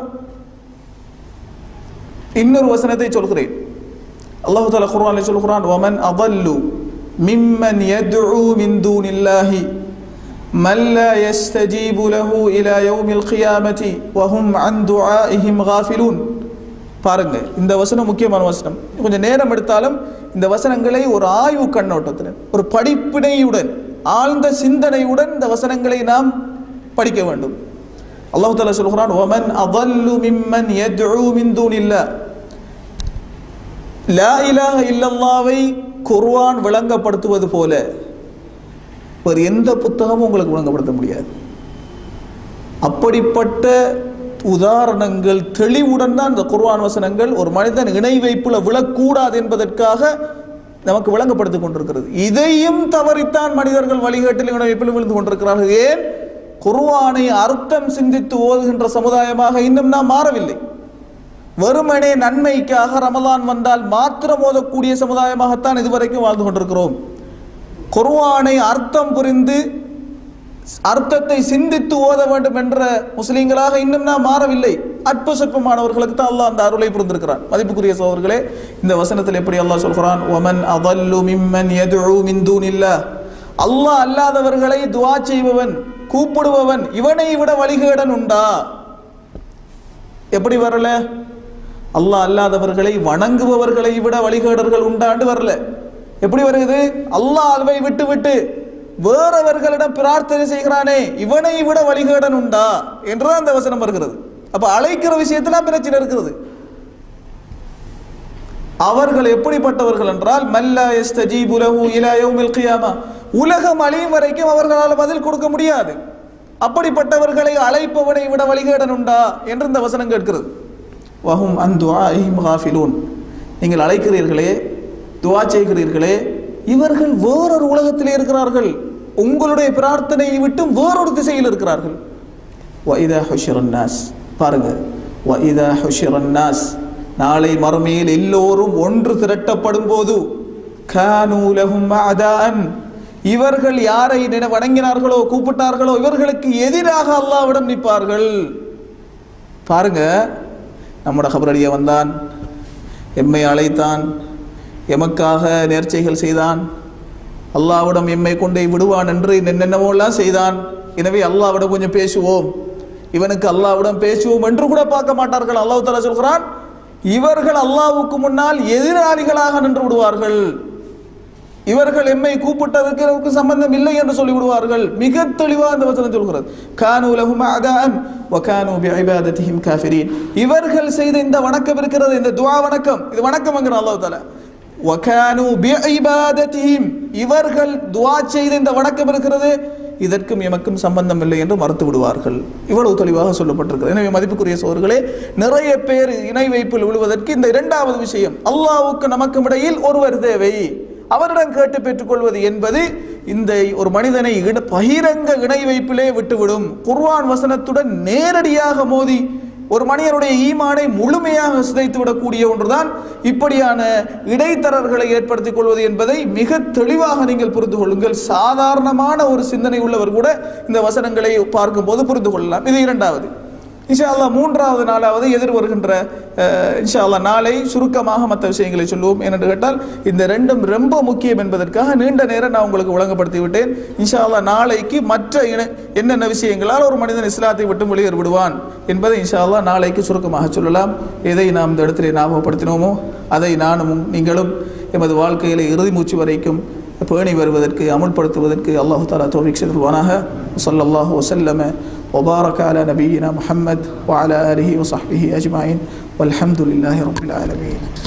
இன்னொரு வசனத்தை சொல்கிறேன். அல்லாஹ் தஆலா குர்ஆனில் சொல்கிறான், வமன் அதல்லு மிம்மன் யதுஉ மின் தூனில்லாஹி மன் லா யஸ்தஜீபு லஹு இலா யௌமில் கியாமத்தி வஹும் அன் துஆஇஹிம் காஃபிலூன். பாருங்க, இந்த வசனம் முக்கியமான வசனம். கொஞ்சம் நேரம் எடுத்தாலும் இந்த வசனங்களை ஒரு ஆய்வு கண்ணோட்டத்துடன், ஒரு படிப்பினையுடன் ஆழ்ந்த சிந்தனையுடன் இந்த வசனங்களை நாம் படிக்க வேண்டும். அல்லாஹ் தஆலா சொல்கிறான், வமன் அதல்லு மிம்மன் யத்உ மின் தூனில்லாஹ். லா இலாஹ இல்லல்லாஹ்வை குர்ஆன் விளங்கப்படுத்துவது போல வேறு எந்த புத்தகமும் உங்களுக்கு விளங்கப்படுத்த முடியாது. அப்படிப்பட்ட உதாரணங்கள் தெளிவுடன் தான் இந்த குர்ஆன் வசனங்கள் ஒரு மனிதன் இணை வைப்புல விழக்கூடாது என்பதற்காக நமக்கு விளங்கப்படுத்திக் கொண்டிருக்கிறது. இதையும் தவறித்தான் மனிதர்கள் வழிகாட்டில் இணை வைப்பில் விழுந்து கொண்டிருக்கிறார்கள். ஏன்? குர்ஆனை அர்த்தம் சிந்தித்து ஓதுகின்ற சமுதாயமாக இன்னும் நாம் மாறவில்லை. வெறுமனே நன்மைக்காக ரமலான் வந்தால் மாத்திரம் ஓதக்கூடிய சமுதாயமாகத்தான் இதுவரைக்கும் வாழ்ந்து கொண்டிருக்கிறோம். குர்ஆனை அர்த்தம் புரிந்து அர்த்தத்தை சிந்தித்து ஓத வேண்டும் என்ற முஸ்லிம்களாக இன்னும் நாம் மாறவில்லை. அற்ப சொற்பமானவர்களுக்கு தான் அல்லாஹ் அந்த அருளை புரிந்திருக்கிறான். மதிப்புக்குரிய சகோதரர்களே, இந்த வசனத்தில் எப்படி அல்லாஹ் சொல்கிறான், வமன் அதல்லு மிம்மன் யதுஉ மின் தூனில்லாஹ். அல்லாஹ் அல்லாதவர்களை துஆ செய்பவன், கூப்பிடுபவன், இவனை விட வழிகேடன் உண்டா? எப்படி வரல? அல்லாஹ் அல்லாதவர்களை வணங்குபவர்களை விட வழிகேடர்கள் உண்டாண்டு வரல. எப்படி வருகிறது? அல்லாஹ்வை விட்டு விட்டு வேறவர்களிடம் பிரார்த்தனை செய்கிறானே, இவனை விட வழிகேடன் உண்டா என்றுதான் அந்த வசனம் வருகிறது. அப்ப அழைக்கிற விஷயத்துல பிரச்சனை இருக்கிறது. அவர்கள் எப்படிப்பட்டவர்கள் என்றால், மல்லா யஸ்தஜீபு லஹு இலா யௌமில் கியாமா, உலகம் அழியும் வரைக்கும் அவர்களால் பதில் கொடுக்க முடியாது. அப்படிப்பட்டவர்களை அழைப்பவனை விட வழிகேடன் உண்டா என்று இந்த வசனம் கேட்கிறது. வஹும் அன் துஆஇஹிம் காஃபிலூன். நீங்கள் அழைக்கிறீர்களே, துஆ செய்கிறீர்களே, இவர்கள் வேறொரு உலகத்திலே இருக்கிறார்கள். உங்களுடைய பிரார்த்தனையை விட்டு வேறொரு திசையில் இருக்கிறார்கள். வஇதா ஹுஷிரன் நாஸ், பாருங்க, வஇதா ஹுஷிரன் நாஸ், நாளை மறுமையில் எல்லோரும் ஒன்று திரட்டப்படும் போது, கானூ லஹும் அதான், இவர்கள் யாரை வணங்கினார்களோ கூப்பிட்டார்களோ இவர்களுக்கு எதிராக அல்லாஹ்விடம் நிற்பார்கள். பாருங்க, நம்முடைய கபரடிய வந்தான், எம்மை அழைத்தான், எமக்காக நேர்ச்சைகள் செய்தான், அல்லாஹ்விடம் எம்மை கொண்டே விடுவான் என்று என்னென்னவோலாம் செய்தான். எனவே அல்லாஹ்விடம் கொஞ்சம் பேசுவோம், இவனுக்கு அல்லாஹ்விடம் பேசுவோம் என்று கூட பார்க்க மாட்டார்கள். அல்லாஹ் தஆலா சொல்கிறான், இவர்கள் அல்லாஹ்வுக்கு முன்னால் எதிராளிகளாக நின்று விடுவார்கள். இவர்கள் எம்மை கூப்பிட்டதற்கு எனக்கு சம்பந்தம் இல்லை என்று சொல்லி விடுவார்கள். மிக தெளிவாக இந்த வசனம் சொல்கிறது, கானூ லஹும் அதான் வ கானூ பிஇபாதத்திஹிம் காஃபிரீன். இவர்கள் செய்த இந்த வணக்கம் இருக்கிறது, இந்த துஆ வணக்கம், இது வணக்கம் என்கிறான் அல்லாஹ் தஆலா. வ கானூ பிஇபாதத்திஹிம், இவர்கள் துஆ செய்த இந்த வணக்கம் இருக்கிறது, இதற்கும் எமக்கும் சம்பந்தம் இல்லை என்று மறுத்து விடுவார்கள். இவ்வளவு தெளிவாக சொல்லப்பட்டிருக்கிறது. எனவே மதிப்புக்குரிய சோர்களே, நிறைய பேர் இணை வைப்பில் விழுவதற்கு இந்த இரண்டாவது விஷயம், அல்லாஹ்வுக்கு நமக்கும் இடையில் ஒருவர் தேவை, அவரிடம் கேட்டு பெற்றுக்கொள்வது என்பது இந்த ஒரு மனிதனை பகிரங்க இணை வைப்பிலே விட்டுவிடும். குர்ஆன் வசனத்துடன் நேரடியாக மோதி ஒரு மனிதனுடைய ஈமானை முழுமையாக சிதைத்து விடக்கூடிய ஒன்றுதான் இப்படியான இடைத்தரர்களை ஏற்படுத்திக் கொள்வது என்பதை மிக தெளிவாக நீங்கள் புரிந்து கொள்ளுங்கள். சாதாரணமான ஒரு சிந்தனை உள்ளவர் கூட இந்த வசனங்களை பார்க்கும்போது புரிந்து கொள்ளலாம். இது இரண்டாவது. இன்ஷா அல்லாஹ் மூன்றாவது நாளாவது எதிர் வருகின்ற இன்ஷா அல்லாஹ் நாளை சுருக்கமாக மற்ற விஷயங்களை சொல்லுவோம். ஏனென்று கேட்டால் இந்த ரெண்டும் ரொம்ப முக்கியம் என்பதற்காக நீண்ட நேரம் நான் உங்களுக்கு விளங்கப்படுத்தி விட்டேன். இன்ஷா அல்லாஹ் நாளைக்கு மற்ற என்னென்ன விஷயங்களால் ஒரு மனிதன் இஸ்லாத்தை விட்டு வெளியேறி விடுவான் என்பதை இன்ஷா அல்லாஹ் நாளைக்கு சுருக்கமாக சொல்லலாம். எதை நாம் இந்த இடத்திலே ஞாபகப்படுத்தினோமோ அதை நானும் நீங்களும் எமது வாழ்க்கையிலே இறுதி மூச்சு வரைக்கும் பேணி வருவதற்கு அமுல்படுத்துவதற்கு அல்லாஹ் தஆலா தௌஃபீக் செய்வானாக. ஸல்லல்லாஹு வஸல்லம وبارك على نبينا محمد وعلى آله وصحبه أجمعين والحمد لله رب العالمين.